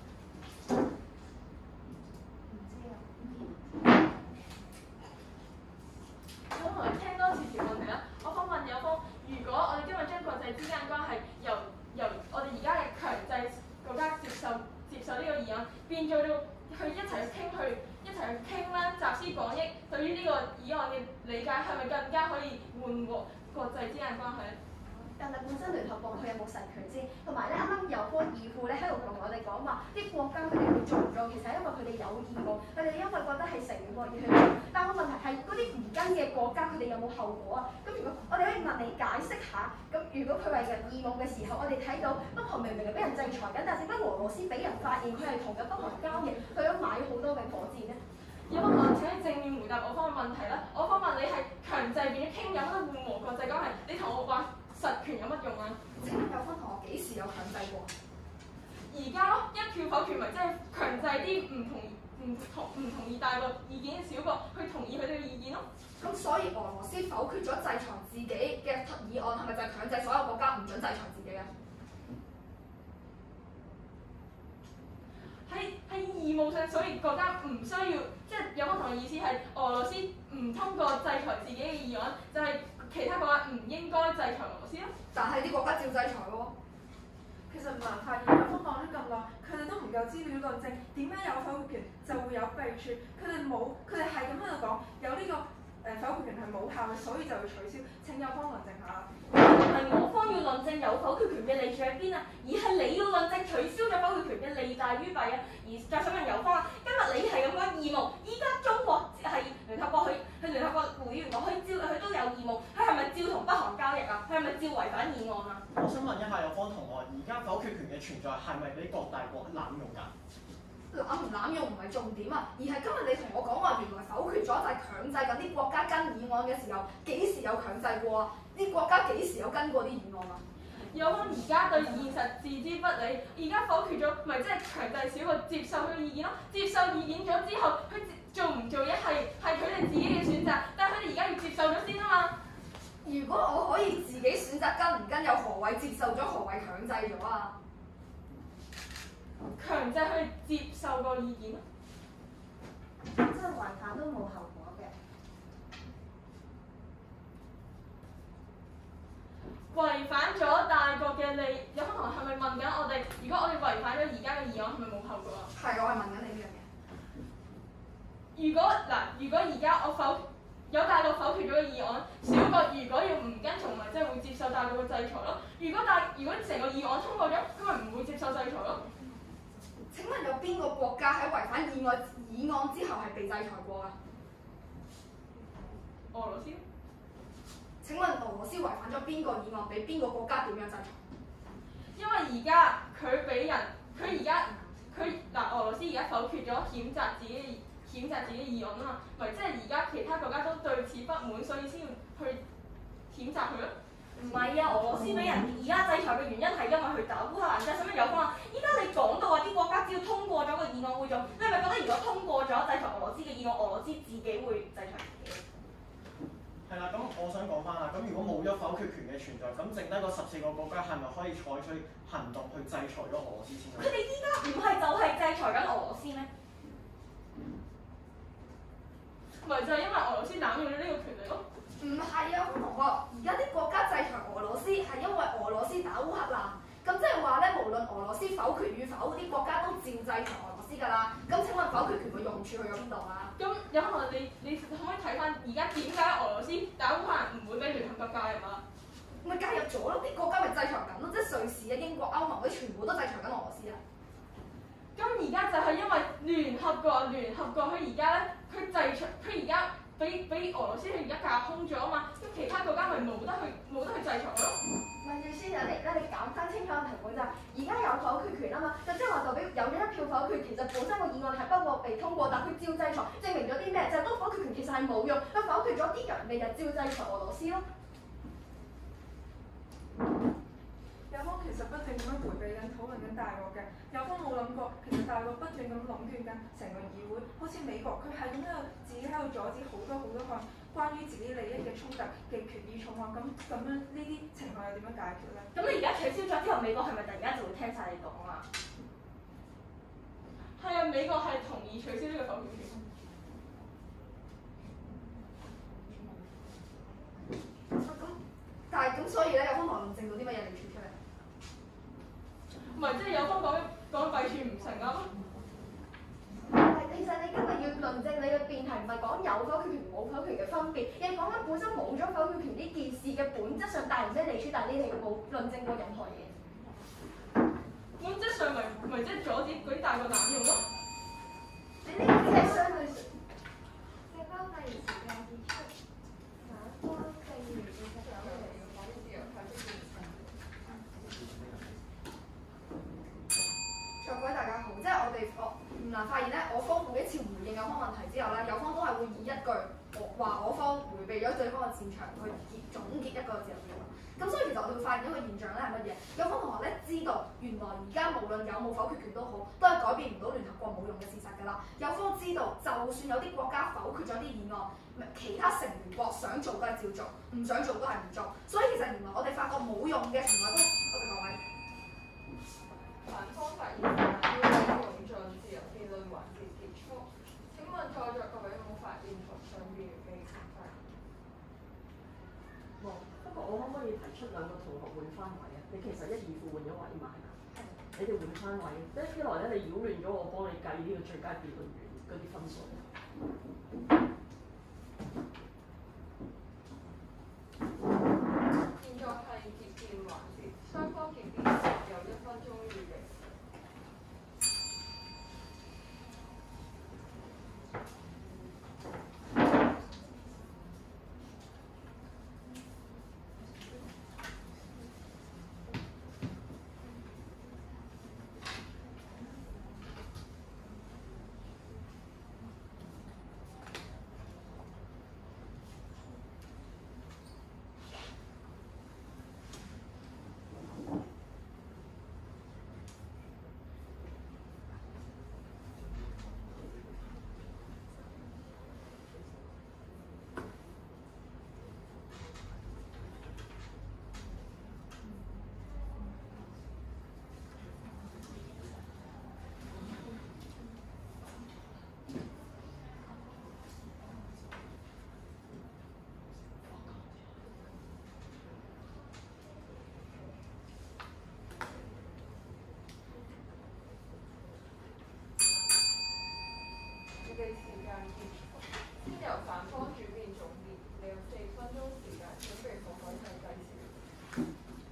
咁我哋聽多次條問題啦。我方問有方，如果我哋今日將國際之間關係由我哋而家嘅強制國家接受呢個議案，變做到去一齊去傾啦，集思廣益，對於呢個議案嘅理解係咪更加可以緩和國際之間關係咧？ 但係本身聯合國佢有冇實權先？同埋咧，啱啱有方議副咧喺度同我哋講話，啲國家佢哋會做唔做，其實係因為佢哋有義務，佢哋因為覺得係成員國而去做。但係個問題係嗰啲唔跟嘅國家，佢哋有冇後果啊？咁如果我哋可以問你解釋下，咁如果佢係有義務嘅時候，我哋睇到北韓明明係俾人制裁緊，但係點解俄羅斯俾人發現佢係同緊北韓交易，佢都買咗好多嘅火箭咧？ 有冇問？請你正面回答我方嘅問題啦。我方問你係強制變咗傾，有乜緩和國際關係？你同我話實權有乜用啊？ 請問有方同學幾時有強制過？ 而家咯，一票否決咪即係強制啲唔同意大個意見嘅小國去同意佢哋嘅意見咯。 咁所以俄羅斯否決咗制裁自己嘅議案，係咪就係強制所有國家唔準制裁自己啊？ 喺義務上，所以國家唔需要，即係有方同嘅意思係俄羅斯唔通過制裁自己嘅議案，就係、其他國家唔應該制裁俄羅斯咯。但係啲國家照制裁喎。 其實唔難發現，有方講咗咁耐，佢哋都唔夠資料論證，點解有否決權就會有弊處？佢哋係咁喺度講，有呢個否決權係冇效嘅，所以就要取消。請有方論證下。 唔係我方要論證有否決權嘅利處喺邊啊，而係你要論證取消咗否決權嘅利大於弊啊。而再想問有方啊，今日你係咁講義務，依家中國係聯合國去聯合國會員國去照佢都有義務，佢係咪照同北韓交易啊？佢係咪照違反議案啊？ 我想問一下有方同學，而家否決權嘅存在係咪俾各大國濫用㗎？ 濫唔濫用唔係重點啊，而係今日你同我講話，原來否決咗就係強制緊啲國家跟議案嘅時候，幾時有強制過啊？啲國家幾時有跟過啲議案啊？ 有方而家對現實置之不理，而家否決咗，咪即係強制小國接受佢嘅意見咯。接受意見咗之後，佢做唔做嘢係佢哋自己嘅選擇，但係佢哋而家要接受咗先啊嘛。 如果我可以自己選擇跟唔跟，有何謂接受咗，何謂強制咗啊？ 強制去接受個意見咯。 即係違反都冇後果嘅。 違反咗大國嘅利，有方同學係咪問緊我哋？如果我哋違反咗而家嘅議案，係咪冇後果啊？ 係，我係問緊你呢樣嘢。 如果而家有大國否決咗個議案，小國如果要唔跟從，咪即係會接受大國嘅制裁咯。如果成個議案通過咗，咁咪唔會接受制裁咯。 請問有邊個國家喺違反議案之後係被制裁過啊？ 俄羅斯。 請問俄羅斯違反咗邊個議案？俾邊個國家點樣制裁？ 因為而家佢俾人，俄羅斯而家否決咗譴責自己嘅議案啊嘛，咪即係而家其他國家都對此不滿，所以先去譴責佢咯。 唔係啊，俄羅斯俾人而家制裁嘅原因係因為佢打烏克蘭啫，使乜有方啊？依家你講到話啲國家只要通過咗個議案會做，你係咪覺得如果通過咗制裁俄羅斯嘅議案，俄羅斯自己會制裁自己？ 喺係啦，咁我想講翻啦，咁如果冇咗否決權嘅存在，咁剩低嗰14個國家係咪可以採取行動去制裁咗俄羅斯先？ 佢哋依家唔係就係制裁緊俄羅斯咩？ 咪就係因為俄羅斯濫用咗呢個權力咯。 唔係啊，同學，而家啲國家制裁俄羅斯係因為俄羅斯打烏克蘭，咁即係話咧，無論俄羅斯否決與否，啲國家都佔制裁俄羅斯㗎啦。咁請問否決權嘅用處去咗邊度啊？ 咁有可能你可唔可以睇翻而家點解俄羅斯打烏克蘭唔會俾聯合國介入啊？ 咪介入咗咯，啲國家咪制裁緊咯，即係瑞士啊、英國、歐盟嗰啲全部都制裁緊俄羅斯啊。 咁而家就係因為聯合國佢而家咧，佢而家俾俄羅斯佢而家架空咗啊嘛，咁其他國家咪冇得去制裁咯。 問住先啊，你揀翻清楚個題本咋？而家有否決權啊嘛，就即係話代表有咗一票否決，其實本身個議案係不獲被通過，但佢照制裁，證明咗啲咩？就係當否決權其實係冇用，佢否決咗啲人，你就照制裁俄羅斯咯。 有方其實不斷咁樣迴避緊討論緊大陸嘅，有方冇諗過，其實大陸不斷咁壟斷緊成個議會，好似美國佢係咁喺度自己喺度阻止好多項關於自己利益嘅衝突嘅決議草案，咁樣呢啲情況又點樣解決咧？ 咁你而家取消咗之後，美國係咪突然間就會聽晒你講啊？ 係啊，美國係同意取消呢個否決權。 但係咁，所以咧有方同論證到啲乜嘢嚟處出嚟？ 唔係，即係有方講弊處唔成啊。 係，其實你今日要論證你嘅辯題，唔係講有否決權冇否決嘅分別，而係講緊本身冇咗否決權呢件事嘅本質上帶嚟咩利處，但係你哋冇論證過任何嘢。 本質上咪即係阻止嗰啲大國濫用咯。 你呢個只係相對上。 社交發言時間結束，反方正如其實有嚟講自由派的現象。 各位大家好，即係我唔難發現咧，我方每一次回應有方問題之後咧，有方都係會以一句我方迴避咗對方嘅戰場去總結一個自由辯論。咁所以其實我哋會發現一個現象咧係乜嘢？有方同學咧知道原來而家無論有冇否決權都好，都係改變唔到聯合國冇用嘅事實㗎啦。有方知道，就算有啲國家否決咗啲議案，其他成員國想做都係照做，唔想做都係唔做。所以其實原來我哋發覺冇用嘅從來都，多謝各位。 反方發言時間要用盡自由辯論環節結束。請問在座各位有冇發言同上辯員嘅想法？ 冇。不過我可唔可以提出兩個同學換翻位啊？你其實一二副換咗位嘛係嘛？你哋換翻位，一來咧你擾亂咗我幫你計呢個最佳辯論員嗰啲分數。 現在係結辯環節，雙方結辯時有1分鐘預備。預備時間結束，先由反方主辯總結，你有4分鐘時間，準備好開始計時。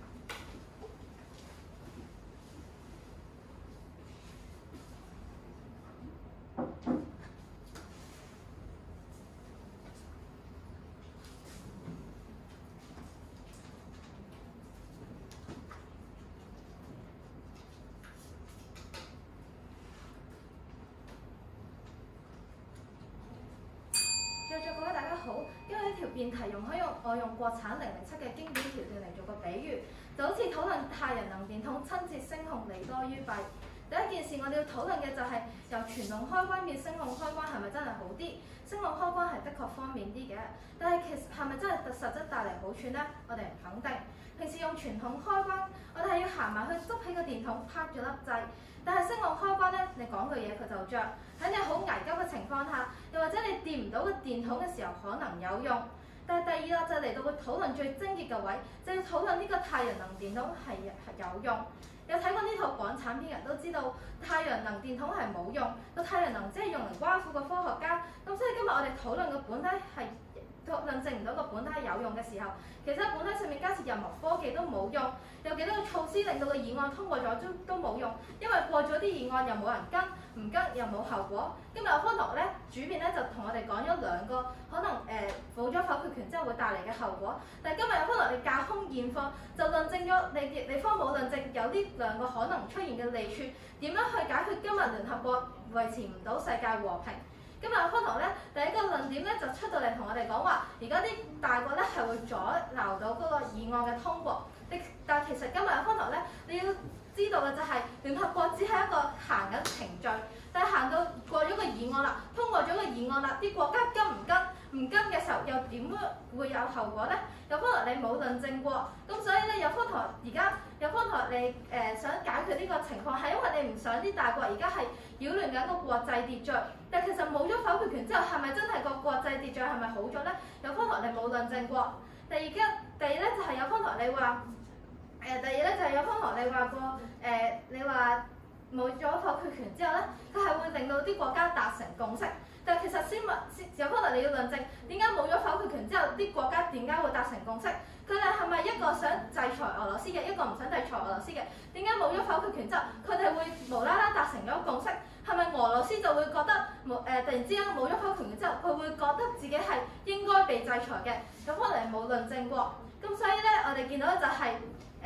在座各位大家好，因為呢條辯題容許我用國產007嘅經典橋段嚟做個比喻，就好似討論太陽能電筒親切聲控利多於弊。 第一件事我哋要討論嘅就係由傳統開關變聲控開關係咪真係好啲？聲控開關係的確方便啲嘅，但係其實係咪真係實質帶嚟好處呢？我哋唔肯定。平時用傳統開關，我哋係要行埋去執起個電筒，拍咗粒掣。但係聲控開關呢，你講句嘢佢就着。喺你好危急嘅情況下，又或者你掂唔到個電筒嘅時候，可能有用。但係第二啦，就嚟到個討論最癥結嘅位，就要討論呢個太陽能電筒係有用。有睇過呢套港產片人都知道，太陽能電筒係冇用，個太陽能只係用嚟關乎個科學家。咁所以今日我哋討論嘅本體係論證唔到個本體有用嘅時候，其實喺本體上面加設任何科技都冇用。有幾多個措施令到個議案通過咗都冇用，因為過咗啲議案又冇人跟，唔跟又冇後果。今日康樂咧主編咧就同我哋講咗兩個可能冇咗否決權之後會帶嚟嘅後果，但係今日有康樂你架空現況就論證咗你方冇論證有呢兩個可能出現嘅利處，點樣去解決今日聯合國維持唔到世界和平？今日康樂咧第一個論點咧就出到嚟同我哋講話，而家啲大國咧係會阻撓到嗰個議案嘅通過。但係其實今日康樂咧，你要知道嘅就係聯合國只係一個行緊程序，但係行到過咗個議案啦，通過咗個議案啦，啲國家跟唔跟？唔跟嘅時候又點會有後果咧？有方台你冇論證過，咁所以咧有方台而家有方台你想解決呢個情況，係因為你唔想啲大國而家係擾亂緊個國際秩序，但其實冇咗否決權之後，係咪真係個國際秩序係咪好咗咧？有方台你冇論證過。第二咧就係有方台你話第二咧就係有方台你話過你話冇咗否決權之後咧，佢係會令到啲國家達成共識。但係其實有可能你要論證點解冇咗否決權之後，啲國家點解會達成共識？佢哋係咪一個想制裁俄羅斯嘅，一個唔想制裁俄羅斯嘅？點解冇咗否決權之後，佢哋會無啦啦達成咗共識？係咪俄羅斯就會覺得突然之間冇咗否決權之後，佢會覺得自己係應該被制裁嘅？咁可能冇論證過。咁所以咧，我哋見到咧就係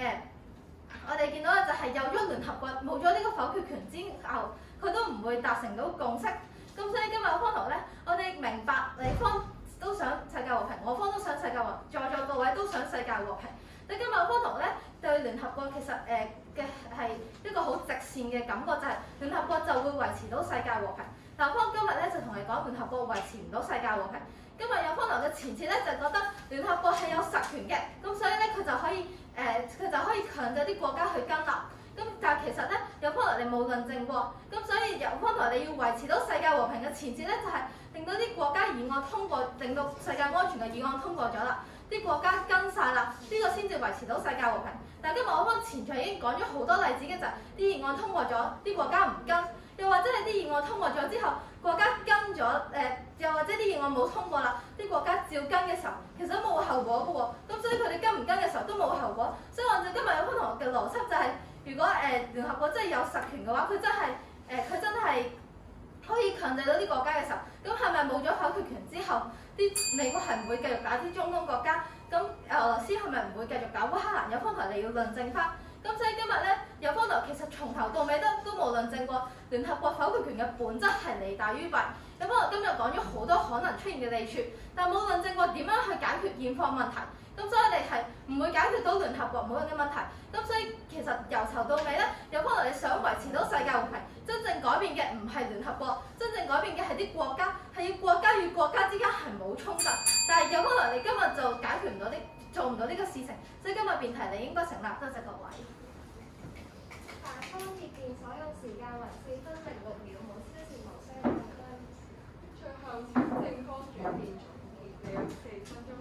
有咗聯合國冇咗呢個否決權之後，佢都唔會達成到共識。咁所以今日嘅方圖咧，我哋明白你方都想世界和平，我方都想世界和平，在座各位都想世界和平。你今日嘅方圖咧，對聯合國其實嘅係一個好直線嘅感覺，就係聯合國就會維持到世界和平。但方今日咧就同你講聯合國維持唔到世界和平。今日有方圖嘅前設咧就覺得聯合國係有實權嘅，咁所以咧佢就可以強制啲國家去跟立。咁但係其實咧，有方台你冇論證過，咁所以有方台你要維持到世界和平嘅前設咧，就係令到啲國家議案通過，令到世界安全嘅議案通過咗啦，啲國家跟晒啦，呢個先至維持到世界和平。但係今日我方前場已經講咗好多例子嘅就係啲議案通過咗，啲國家唔跟，又或者係啲議案通過咗之後，國家跟咗又或者啲議案冇通過啦，啲國家照跟嘅時候，其實都冇後果嘅喎，咁所以佢哋跟唔跟嘅時候都冇後果。所以按照今日有方台嘅邏輯就係。如果聯合國真係有實權嘅話，佢真係可以強制到啲國家嘅時候，咁係咪冇咗否決權之後，啲美國係唔會繼續打啲中東國家？咁俄羅斯係咪唔會繼續打烏克蘭？有方台你要論證翻。咁所以今日咧，有方台其實從頭到尾都冇論證過聯合國否決權嘅本質係利大於弊。有方台今日講咗好多可能出現嘅利處，但冇論證過點樣去解決現況問題。咁所以你係唔會解決到聯合國冇用嘅問題。咁所以其實由頭到尾咧，有可能你想維持到世界和平，真正改變嘅唔係聯合國，真正改變嘅係啲國家，係要國家與國家之間係冇衝突。但係有可能你今日就解決唔到做唔到呢個事情，所以今日辯題你應該成立。多謝各位。 大方熱電所用時間為4分06秒，無超時無需1分。 最後請正方主辯總結，你有4分鐘。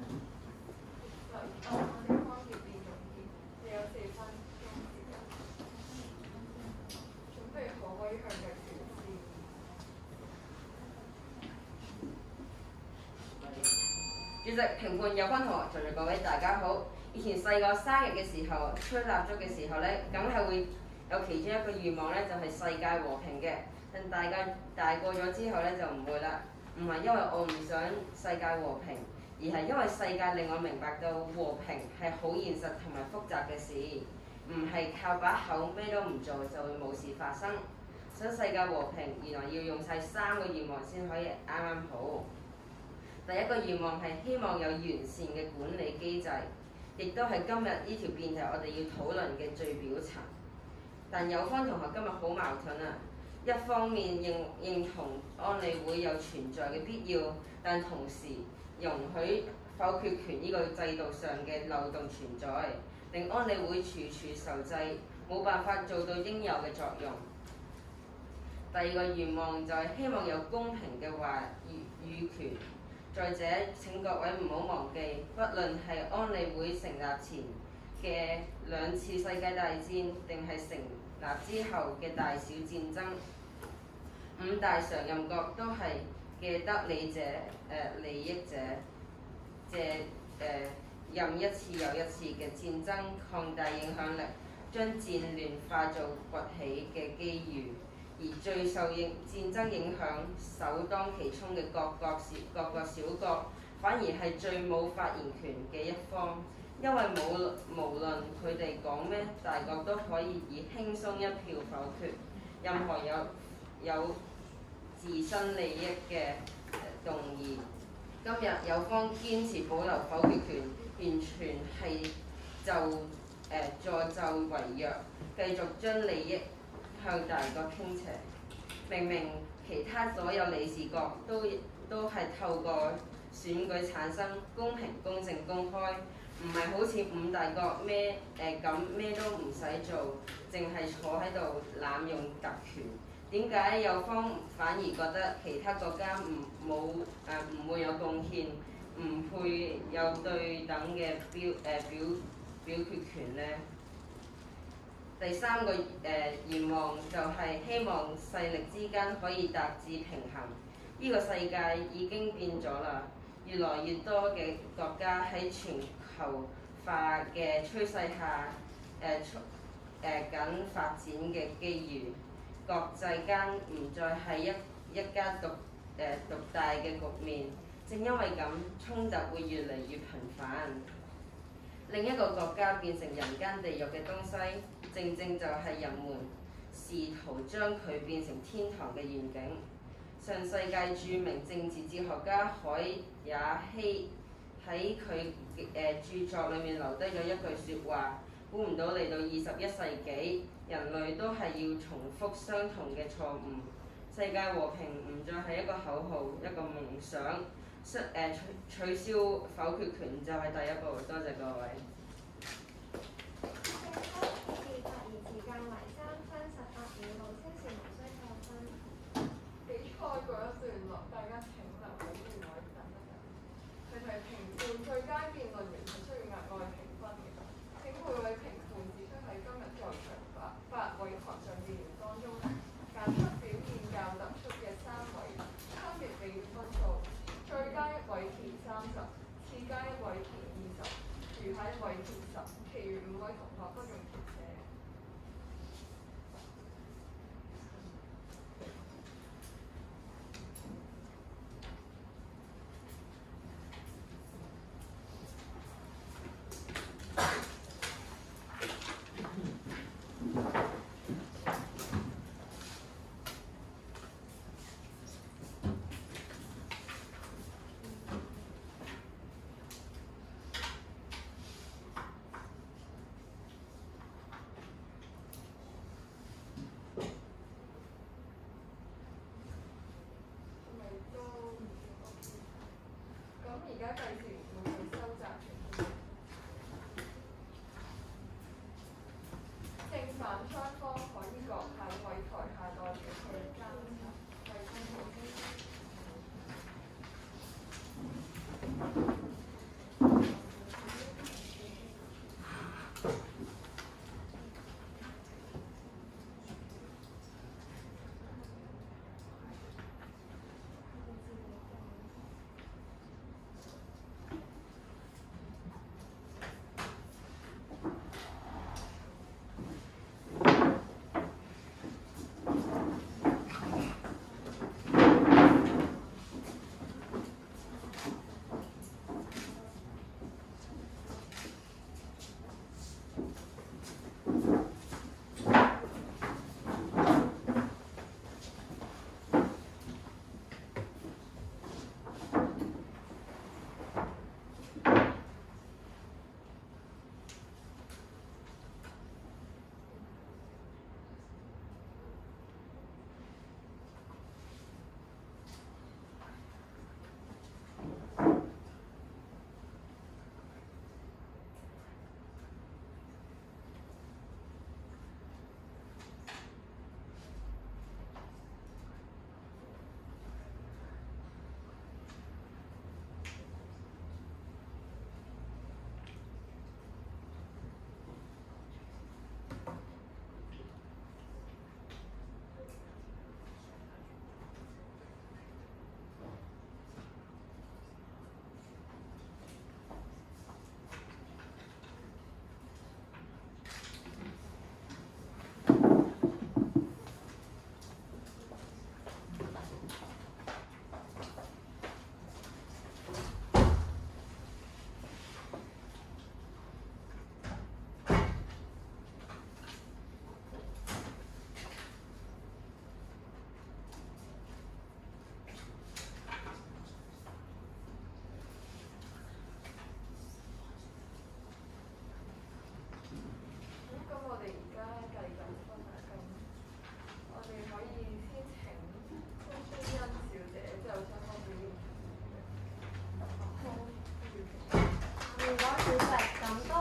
正方主辯總結，你有4分鐘時間。準備好可以向日展示。 主席、評判、有關同學，在座各位大家好。以前細個生日嘅時候，吹蠟燭嘅時候咧，梗係會有其中一個願望咧，就係世界和平嘅。但大個咗之後咧，就唔會啦。唔係因為我唔想世界和平，而係因為世界令我明白到和平係好現實同埋複雜嘅事，唔係靠把口咩都唔做就會冇事發生。想世界和平，原來要用晒3個願望先可以啱啱好。第一個願望係希望有完善嘅管理機制，亦都係今日呢條辯題我哋要討論嘅最表層。 但有方同學今日好矛盾啊！一方面認同安理會有存在嘅必要，但同時容許否決權呢個制度上嘅漏洞存在，令安理會處處受制，冇辦法做到應有嘅作用。第二個願望就係希望有公平嘅話語權。再者，請各位唔好忘記，不論係安理會成立前嘅2次世界大戰，定係成立之後嘅大小戰爭，5大常任國都係既得利益者，借任一次又一次嘅戰爭擴大影響力，將戰亂化做崛起嘅機遇。而最受戰爭影響、首當其衝嘅各個小國，反而係最冇發言權嘅一方，因為無論佢哋講咩，大國都可以以輕鬆一票否決任何有自身利益嘅動議。今日有方堅持保留否決權，完全係助紂為虐，繼續將利益向大國傾斜。明明其他所有理事國都係透過選舉產生，公平、公正、公開，唔係好似5大國咩都唔使做，淨係坐喺度濫用特權。點解有方反而覺得其他國家唔會有貢獻，唔配有對等嘅表決權呢？第3個願望就係希望勢力之間可以達至平衡。呢個世界已經變咗啦，越來越多嘅國家喺全球化嘅趨勢下緊發展嘅機遇，國際間唔再係一家獨大嘅局面。正因為咁，衝突會越嚟越頻繁。另一個國家變成人間地獄嘅東西，正就係人們試圖將佢變成天堂嘅願景。上世紀著名政治哲學家海也希喺佢著作裏面留低咗一句説話，估唔到嚟到21世紀，人類都係要重複相同嘅錯誤。世界和平唔再係一個口號，一個夢想。取消否決權就係第一步。多謝各位。 發言時間為3分18秒，無超時無需扣分。 比賽過一段落，大家請留喺原位等一等。評判最佳辯論員係需要額外評分嘅。請每位評判指出喺今日在場8位台上議員當中揀出表現較突出嘅3位，分別俾分數。最佳1位填30，次佳1位填20，餘下1位填10，其餘5位同學不用填寫。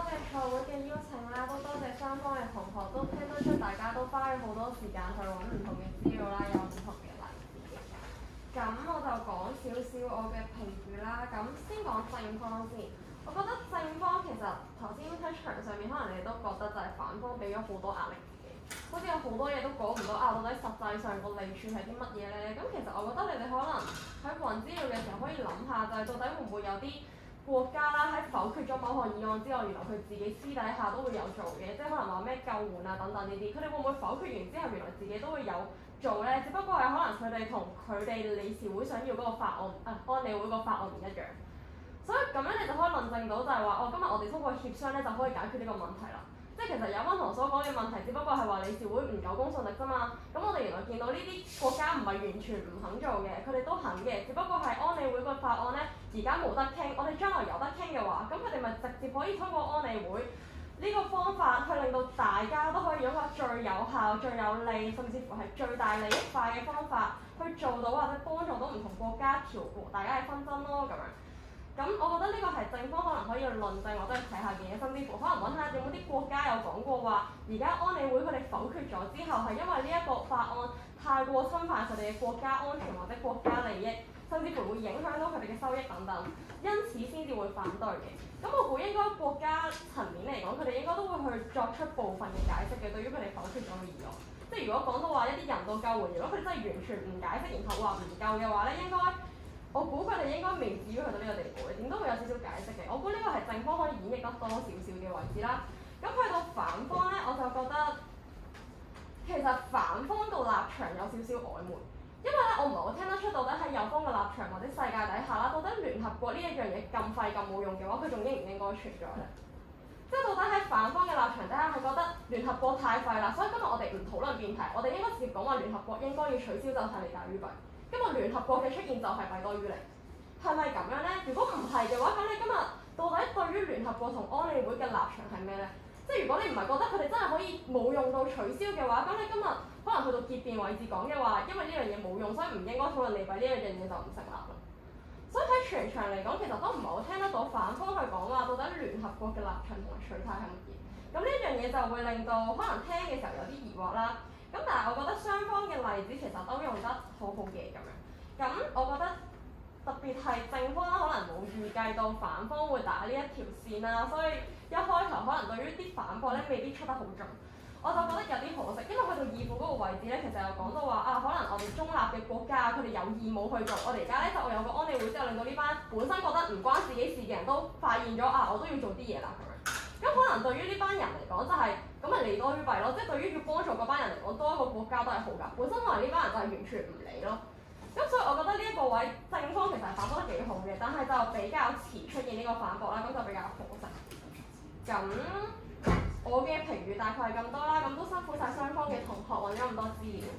謝賽會嘅邀請啦，都多謝雙方嘅同學，都聽得出大家都花咗好多時間去揾唔同嘅資料啦，有唔同嘅例子嘅。咁我就講少少我嘅評語啦。咁先講正方先，我覺得正方其實頭先喺場上面，可能你哋都覺得就係反方俾咗好多壓力自己，好似有好多嘢都講唔到啊，到底實際上個利處係啲乜嘢咧？咁其實我覺得你哋可能喺揾資料嘅時候可以諗下，就係到底會唔會有啲國家啦，喺否決咗某項議案之後，原來佢自己私底下都會有做嘅，即係可能話咩救援啊等等呢啲，佢哋會唔會否決完之後，原來自己都會有做咧？只不過係可能佢哋同佢哋理事會想要嗰個法案安理會個法案唔一樣，所以咁樣你就可以論證到就係話，今日我哋通過協商咧就可以解決呢個問題啦。即係其實有溫同所講嘅問題，只不過係話理事會唔夠公信力啫嘛。咁我哋原來見到呢啲國家唔係完全唔肯做嘅，佢哋都肯嘅，只不過係安理會個法案咧而家冇得傾，我哋將來有得傾嘅話，咁佢哋咪直接可以通過安理會呢個方法去令到大家都可以用一個最有效、最有利，甚至乎係最大利益化嘅方法去做到或者幫助到唔同國家調和大家嘅紛爭咯咁樣。咁我覺得呢個係正方可能可以論證或者睇下嘅嘢，甚至乎可能揾下有冇啲國家有講過話，而家安理會佢哋否決咗之後，係因為呢一個法案太過侵犯佢哋嘅國家安全或者國家利益，甚至乎會影響到佢哋嘅收益等等，因此先至會反對嘅。咁我估應該國家層面嚟講，佢哋應該都會去作出部分嘅解釋嘅，對於佢哋否決咗嘅議案。即係如果講到話一啲人道救援，如果佢哋真係完全唔解釋，然後話唔夠嘅話咧，應該我估佢哋應該未至於去到呢個地步嘅，點都會有少少解釋嘅。我估呢個係正方可以演繹得多少少嘅位置啦。咁去到反方咧，我就覺得其實反方個立場有少少曖昧，因為咧我唔係好聽得出到底喺右方嘅立場或者世界底下啦，到底聯合國呢一樣嘢咁廢咁冇用嘅話，佢仲應唔應該存在咧？即係到底喺反方嘅立場底下係覺得聯合國太廢啦，所以今日我哋唔討論辯題，我哋應該直接講話聯合國應該要取消就係利大於弊。今日聯合國嘅出現就係弊多於利，係咪咁樣咧？如果唔係嘅話，咁你今日到底對於聯合國同安理會嘅立場係咩咧？即係如果你唔係覺得佢哋真係可以冇用到取消嘅話，咁你今日可能去到結辯位置講嘅話，因為呢樣嘢冇用，所以唔應該討論利弊呢一樣嘢就唔成立啦。所以喺全場嚟講，其實都唔係好聽得到反方去講話到底聯合國嘅立場同埋取態係乜嘢。咁呢一樣嘢就會令到可能聽嘅時候有啲疑惑啦。咁但係我覺得雙方嘅例子其實都用得好好嘅咁樣。咁我覺得特別係正方可能冇預計到反方會打呢一條線啦，所以一開頭可能對於啲反駁咧未必出得好準。我就覺得有啲可惜，因為去到議輔嗰個位置咧，其實又講到話可能我哋中立嘅國家佢哋有義務去做。我哋而家咧就有個安理會之後，令到呢班本身覺得唔關自己事嘅人都發現咗我都要做啲嘢啦咁樣。咁可能對於呢班人嚟講就係咁咪利多於弊咯，即係對於要幫助嗰班人嚟講，多一個國家都係好㗎。本身可能呢班人就係完全唔理咯。咁所以我覺得呢一個位正方其實係反駁得幾好嘅，但係就比較遲出現呢個反駁啦，咁就比較可惜。咁我嘅評語大概係咁多啦，咁都辛苦晒雙方嘅同學揾咗咁多資料。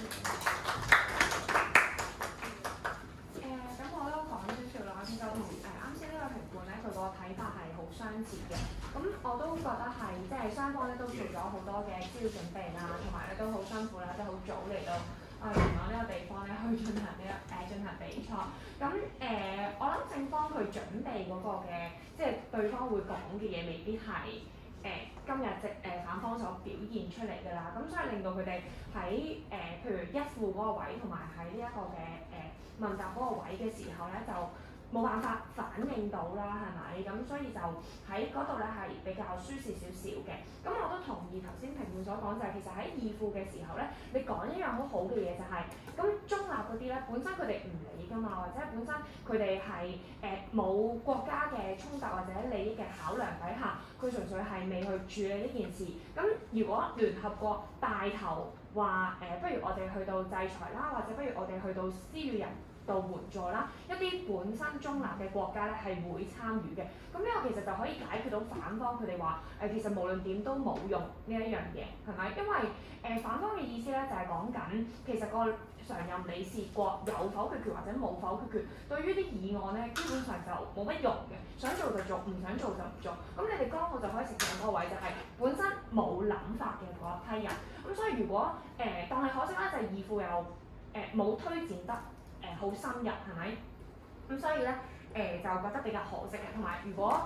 咁我都講少少啦，其實同啱先呢個評判咧，佢個睇法係好相似嘅。咁我都覺得係，即係雙方咧都做咗好多嘅資料準備啦，同埋咧都好辛苦啦，即係好早嚟到元朗呢個地方咧去進行比賽。咁我諗正方佢準備嗰個嘅，即係對方會講嘅嘢未必係今日反方所表現出嚟㗎啦。咁所以令到佢哋喺譬如一副嗰個位同埋喺呢一個嘅問答嗰個位嘅時候咧，就冇辦法反應到啦，係咪？咁所以就喺嗰度咧係比較輸蝕少少嘅。咁我都同意頭先評判所講，就係其實喺議輔嘅時候咧，你講一樣好好嘅嘢就係，咁中立嗰啲咧本身佢哋唔理㗎嘛，或者本身佢哋係冇國家嘅衝突或者利益嘅考量底下，佢純粹係未去處理呢件事。咁如果聯合國帶頭話不如我哋去到制裁啦，或者不如我哋去到施予人道援助啦，一啲本身中立嘅國家咧係會參與嘅。咁呢個其實就可以解決到反方佢哋話其實無論點都冇用呢一樣嘢，係咪？因為反方嘅意思咧就係講緊其實個常任理事國有否決權或者冇否決權，對於啲議案咧基本上就冇乜用嘅，想做就做，唔想做就唔做。咁你哋剛好就可以食正嗰個位，就係本身冇諗法嘅嗰一批人。咁所以如果但係可惜咧，就係議輔又冇推展得好深入，係咪？咁所以咧就覺得比較可惜嘅。同埋如果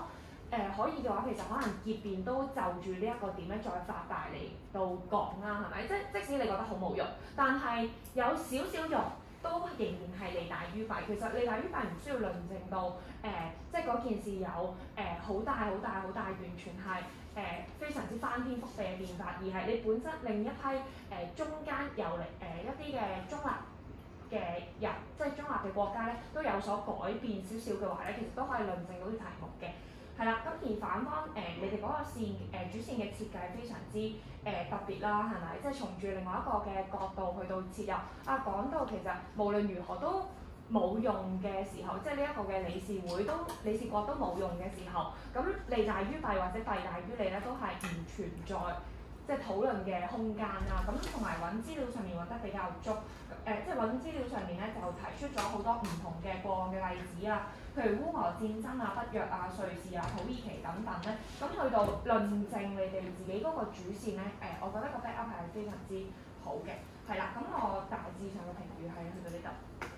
可以嘅話，其實可能結辯都就住呢一個點咧再發大嚟到講啦，係咪？即使你覺得好冇用，但係有少少用都仍然係利大於弊。其實利大於弊唔需要論證到即係嗰件事有好大，完全係非常之翻天覆地嘅變化，而係你本身另一批中間有嚟一啲嘅中立嘅人，即係中立嘅國家咧，都有所改變少少嘅話咧，其實都可以論證到啲題目嘅。係啦，咁而反方你哋嗰個主線嘅設計非常之特別啦，係咪？即係從住另外一個嘅角度去到切入。講到其實無論如何都冇用嘅時候，即係呢一個嘅理事國都冇用嘅時候，咁利大於弊或者弊大於利咧，都係唔存在即係討論嘅空間啦。咁同埋揾資料上面揾得比較足，即係揾資料上面咧就提出咗好多唔同嘅個案嘅例子啊。譬如烏俄戰爭啊、北約啊、瑞士啊、土耳其等等咧，咁去到論證你哋自己嗰個主線咧，我覺得個 backup 係非常之好嘅，係啦，咁我大致上嘅評語係去到呢度。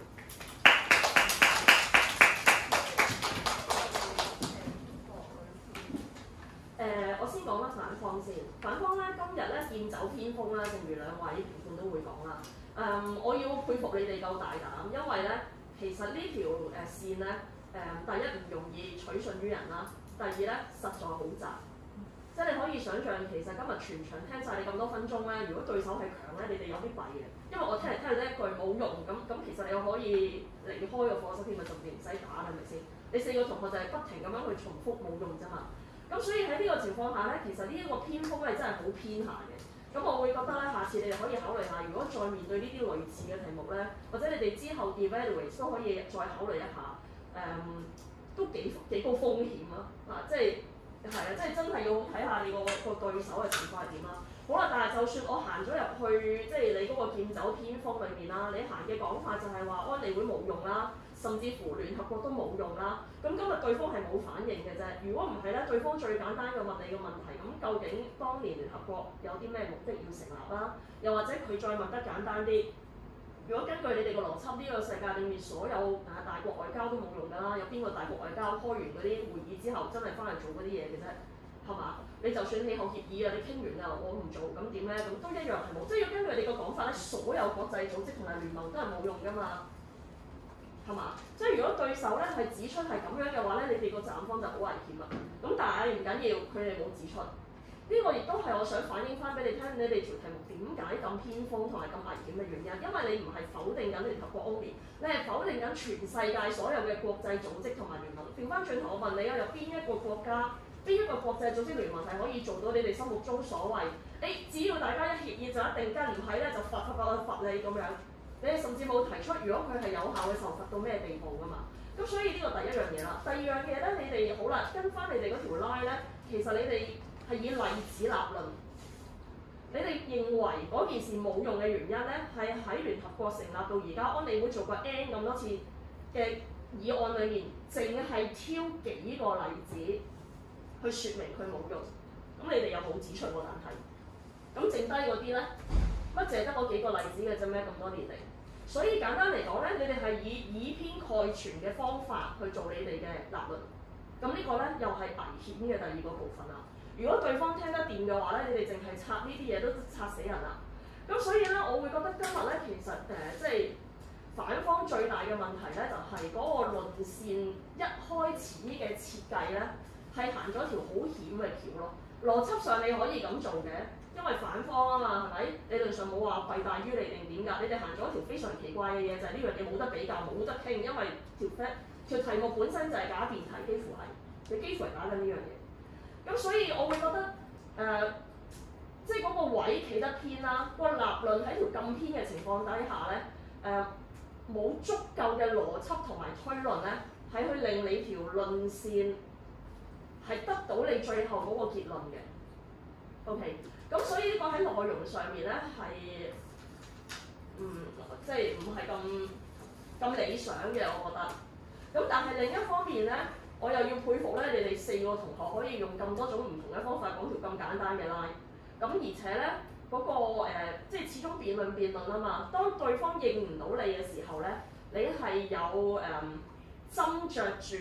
我先講翻反方先。反方咧今日咧劍走偏鋒啦，正如兩位評判都會講啦。我要佩服你哋夠大膽，因為咧其實呢條線咧。第一唔容易取信於人啦，第二咧實在好窄，即係你可以想像其實今日全場聽晒你咁多分鐘咧，如果對手係強咧，你哋有啲弊嘅，因為我聽嚟聽去呢一句冇用，咁其實你又可以離開個課室添，咪甚至唔使打啦，係咪先？你4個同學就係不停咁樣去重複冇用啫嘛。咁所以喺呢個情況下咧，其實呢一個偏鋒係真係好偏下嘅。咁我會覺得咧，下次你哋可以考慮下，如果再面對呢啲類似嘅題目咧，或者你哋之後 evaluate 都可以再考慮一下。都幾高風險啊！即係即係真係要睇下你個對手嘅情況係點啦。好啦，但係就算我行咗入去，即係你嗰個劍走偏鋒裏面啦，你行嘅講法就係話安理會冇用啦，甚至乎聯合國都冇用啦。咁今日對方係冇反應嘅啫。如果唔係咧，對方最簡單嘅問你嘅問題，咁究竟當年聯合國有啲咩目的要成立啦？又或者佢再問得簡單啲？如果根據你哋個邏輯，呢個世界裏面所有大國外交都冇用㗎啦，有邊個大國外交開完嗰啲會議之後真係翻嚟做嗰啲嘢嘅啫？係嘛？你就算氣候協議啊，你傾完啦，我唔做，咁點咧？咁都一樣係冇，即係要根據你個講法咧，所有國際組織同埋聯盟都係冇用㗎嘛？係嘛？即係如果對手咧係指出係咁樣嘅話咧，你哋個站方就好危險啦。咁但係唔緊要，佢哋冇指出。呢個亦都係我想反映翻俾你聽，你哋條題目點解咁偏鋒同埋咁危險嘅原因，因為你唔係否定緊聯合國 only， 你係否定緊全世界所有嘅國際組織同埋聯盟。調翻轉頭，我問你啊，有邊一個國家、邊一個國際組織聯盟係可以做到你哋心目中所謂？只要大家一協議就一定跟，唔係咧就罰你咁樣。你哋甚至冇提出，如果佢係有效嘅時候罰到咩地步㗎嘛？咁所以呢個第一樣嘢啦。第二樣嘢咧，你哋好啦，跟翻你哋嗰條 line 咧，其實你哋係以例子立論，你哋認為嗰件事冇用嘅原因咧，係喺聯合國成立到而家，安理會做過 N 咁多次嘅議案裏面，淨係挑幾個例子去説明佢冇用。咁你哋又冇指出喎，但係咁剩低嗰啲咧，乜淨係得嗰幾個例子嘅啫咩？咁多年嚟，所以簡單嚟講咧，你哋係以偏概全嘅方法去做你哋嘅立論。咁呢個咧又係危險嘅第二個部分啦。如果對方聽得掂嘅話咧，你哋淨係拆呢啲嘢都拆死人啦。咁所以咧，我會覺得今日咧，其實即係反方最大嘅問題咧，就係嗰個論線一開始嘅設計咧，係行咗條好險嘅橋咯。邏輯上你可以咁做嘅，因為反方啊嘛，係咪？理論上冇話弊大於利定點㗎。你哋行咗一條非常奇怪嘅嘢，就係呢樣嘢冇得比較，冇得傾，因為條題目本身就係假辯題，幾乎係佢幾乎係打緊呢樣嘢。咁所以我會覺得即係嗰個位企得偏啦，個立論喺條咁偏嘅情況底下咧，冇足夠嘅邏輯同埋推論咧，係去令你條論線係得到你最後嗰個結論嘅。OK， 咁所以呢個喺內容上面咧係即係唔係咁理想嘅，我覺得。咁但係另一方面咧，我又要佩服咧，你哋4個同學可以用咁多種唔同嘅方法講條咁簡單嘅 line。咁而且咧，嗰個即係始終辯論啊嘛。當對方應唔到你嘅時候咧，你係有斟酌住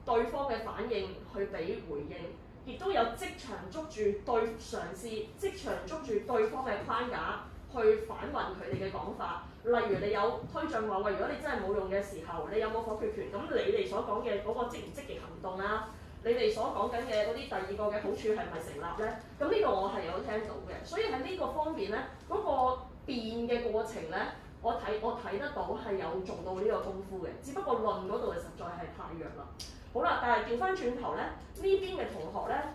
對方嘅反應去俾回應，亦都有即場捉住即場捉住對方嘅框架去反問佢哋嘅講法。例如你有推進話喂，如果你真係冇用嘅時候，你有冇否決權？咁你哋所講嘅嗰個積唔積極行動啊？你哋所講緊嘅嗰啲第二個嘅好處係咪成立咧？咁呢個我係有聽到嘅，所以喺呢個方面咧，嗰、個變嘅過程咧，我睇得到係有做到呢個功夫嘅，只不過論嗰度實在係太弱啦。好啦，但係調翻轉頭咧，呢邊嘅同學咧，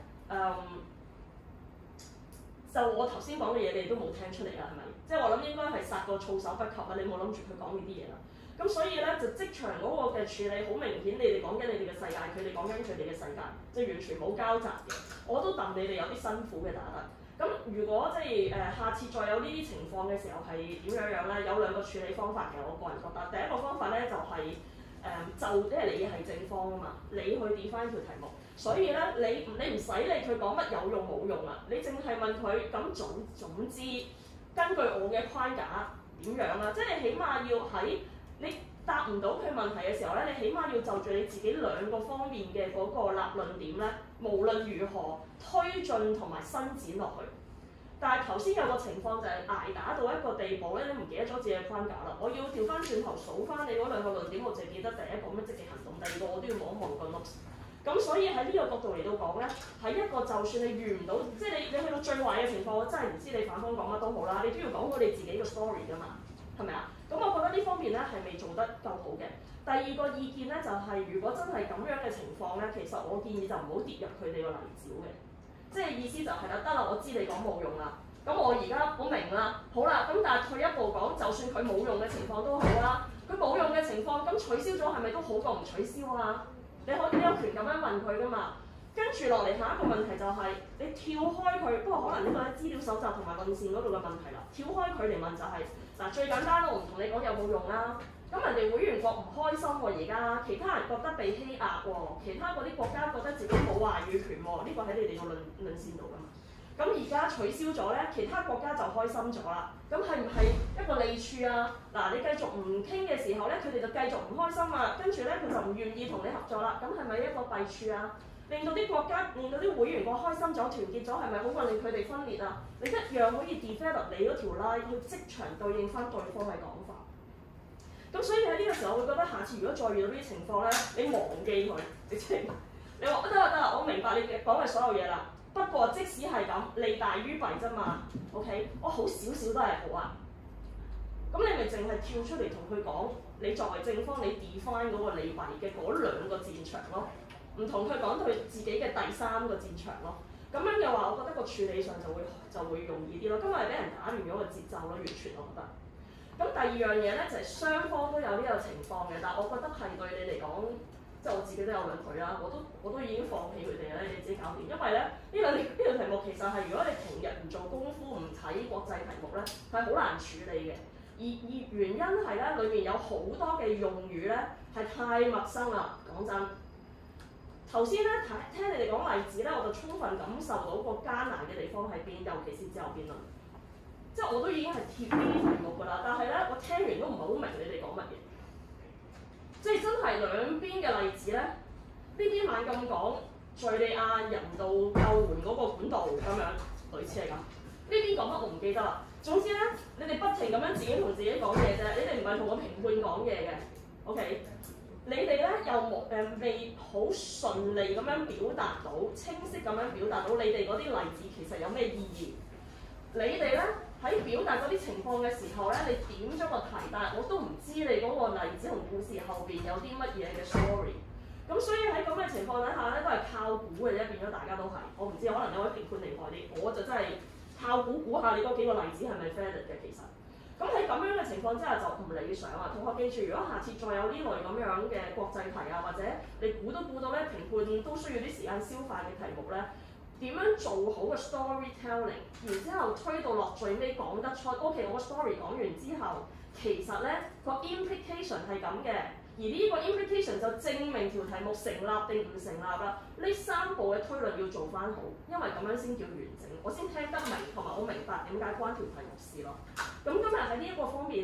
就我頭先講嘅嘢，你哋都冇聽出嚟啦，係咪？即係我諗應該係殺個措手不及啊！你冇諗住佢講呢啲嘢啦。咁所以咧就即場嗰個嘅處理好明顯，你哋講緊你哋嘅世界，佢哋講緊佢哋嘅世界，即係完全冇交集嘅。我都戥你哋有啲辛苦嘅打得。咁如果即係下次再有呢啲情況嘅時候係點樣咧？有兩個處理方法嘅，我個人覺得。第一個方法咧就係、就因為你係正方啊嘛，你去 define 條題目，所以咧你唔使理佢講乜有用冇用啊，你淨係問佢咁總之根據我嘅框架點樣啊？即係你起碼要喺你答唔到佢問題嘅時候咧，你起碼要就住你自己兩個方面嘅嗰個立論點咧，無論如何推進同埋伸展落去。但係頭先有個情況就係捱打到一個地步咧，你唔記得咗自己嘅框架啦。我要調翻轉頭數翻你嗰兩個論點，我就記得第一個咩積極行動，第二個我都要望一望個 notes。咁所以喺呢個角度嚟到講咧，喺一個就算你遇唔到，即係你去到最壞嘅情況，我真係唔知你反方講乜都好啦，你都要講到你自己嘅 story 㗎嘛，係咪啊？咁我覺得呢方面咧係未做得夠好嘅。第二個意見咧就係、如果真係咁樣嘅情況咧，其實我建議就唔好跌入佢哋個泥沼嘅。即係意思就係啦，得啦，我知你講冇用啦，咁我而家好明啦，好啦，咁但係退一步講，就算佢冇用嘅情況都好啦，佢冇用嘅情況，咁取消咗係咪都好過唔取消啊？你有權咁樣問佢噶嘛？跟住落嚟下一個問題就係、你跳開佢，不過可能呢個喺資料搜集同埋論線嗰度嘅問題啦。跳開佢嚟問就係、嗱，最簡單我唔同你講有冇用啦。咁人哋會員國唔開心喎，而家其他人覺得被欺壓喎，其他嗰啲國家覺得自己冇話語權喎，呢個喺你哋個論線度㗎嘛。咁而家取消咗咧，其他國家就開心咗啦。咁係唔係一個利處啊？嗱，你繼續唔傾嘅時候咧，佢哋就繼續唔開心啊。跟住咧，佢就唔願意同你合作啦。咁係咪一個弊處啊？令到啲國家、令到啲會員國開心咗、團結咗，係咪好過令佢哋分裂啊？你一樣可以 develop 你嗰條 line 去即場對應翻對方嘅講法。咁所以喺呢個時候，我會覺得下次如果再遇到呢啲情況咧，你忘記佢，直情你話得啦，我明白你講嘅所有嘢啦。不過即使係咁，利大於弊啫嘛。OK， 我好少少都係好啊。咁你咪淨係跳出嚟同佢講，你作為正方，你 define 嗰個利弊嘅嗰兩個戰場咯，唔同佢講佢自己嘅第三個戰場咯。咁樣嘅話，我覺得個處理上就會容易啲咯。今日係俾人打亂咗個節奏咯，完全我覺得。咁第二樣嘢咧就係、雙方都有呢個情況嘅，但係我覺得係對你嚟講，即係我自己都有兩腿啦，我都已經放棄佢哋啦，你哋自己搞掂。因為咧呢條題目其實係如果你平日唔做功夫唔睇國際題目咧，係好難處理嘅。而原因係咧，裏面有好多嘅用語咧係太陌生啦。講真，頭先咧聽你哋講例子咧，我就充分感受到個艱難嘅地方喺邊，尤其是自由辯論。即係我都已經係貼呢啲題目㗎啦，但係咧我聽完都唔係好明你哋講乜嘢。即係真係兩邊嘅例子咧，呢邊猛咁講敍利亞人道救援嗰個管道咁樣，類似係咁。呢邊講乜我唔記得啦。總之咧，你哋不停咁樣自己同自己講嘢啫，你哋唔係同我評判講嘢嘅 ，OK？ 你哋咧又冇未好順利咁樣表達到，清晰咁樣表達到你哋嗰啲例子其實有咩意義？你哋咧喺表達嗰啲情況嘅時候咧，你點咗個題，但係我都唔知你嗰個例子同故事後邊有啲乜嘢嘅 story。咁所以喺咁嘅情況底下咧，都係靠估嘅啫，變咗大家都係。我唔知，可能有位評判厲害啲，我就真係靠估下你嗰幾個例子係咪 valid 嘅其實。咁喺咁樣嘅情況之下就唔理想啊！同學記住，如果下次再有呢類咁樣嘅國際題啊，或者你估到咧評判都需要啲時間消化嘅題目咧，點樣做好嘅 storytelling， 然之後推到落最尾講得出 ，OK， 我個 story 講完之後，其實咧個 implication 係咁嘅，而呢個 implication 就證明條題目成立定唔成立啦。呢三步嘅推論要做翻好，因為咁樣先叫完整，我先聽得明同埋我明白點解關條題目事咯。咁今日喺呢一個方面咧，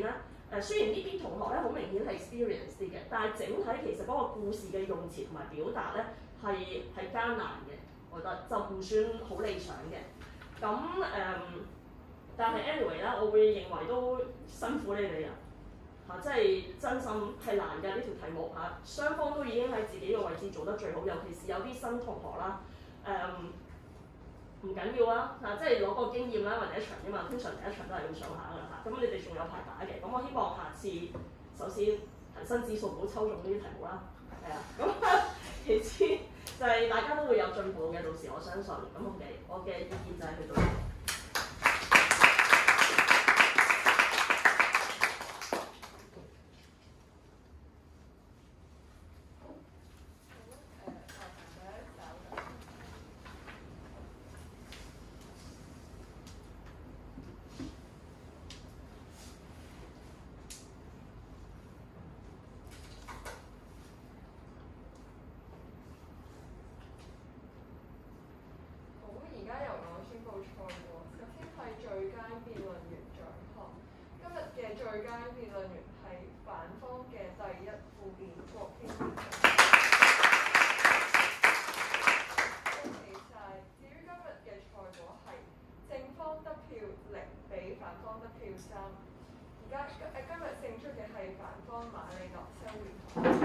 雖然呢邊同學咧好明顯係 experience 啲嘅，但係整體其實嗰個故事嘅用詞同埋表達咧係艱難嘅，我覺得就唔算好理想嘅。咁但係 anyway 咧，我會認為都辛苦你哋啊！即係真心係難㗎呢條題目嚇，雙方都已經喺自己嘅位置做得最好，尤其是有啲新同學啦，唔緊要啦嚇，即係攞個經驗啦，因為第一場啫嘛，通常第一場都係咁上下㗎啦嚇，咁你哋仲有排打嘅，咁我希望下次首先恒生指數唔好抽中呢啲題目啦，係啊，咁其次就係大家都會有進步嘅，到時我相信，咁我嘅意見就係去到呢度。 最佳辯論員係反方嘅第一副辯郭傾辯。恭喜晒！至於今日嘅賽果係正方得票0比反方得票3。今日勝出嘅係反方馬利諾修聯同學。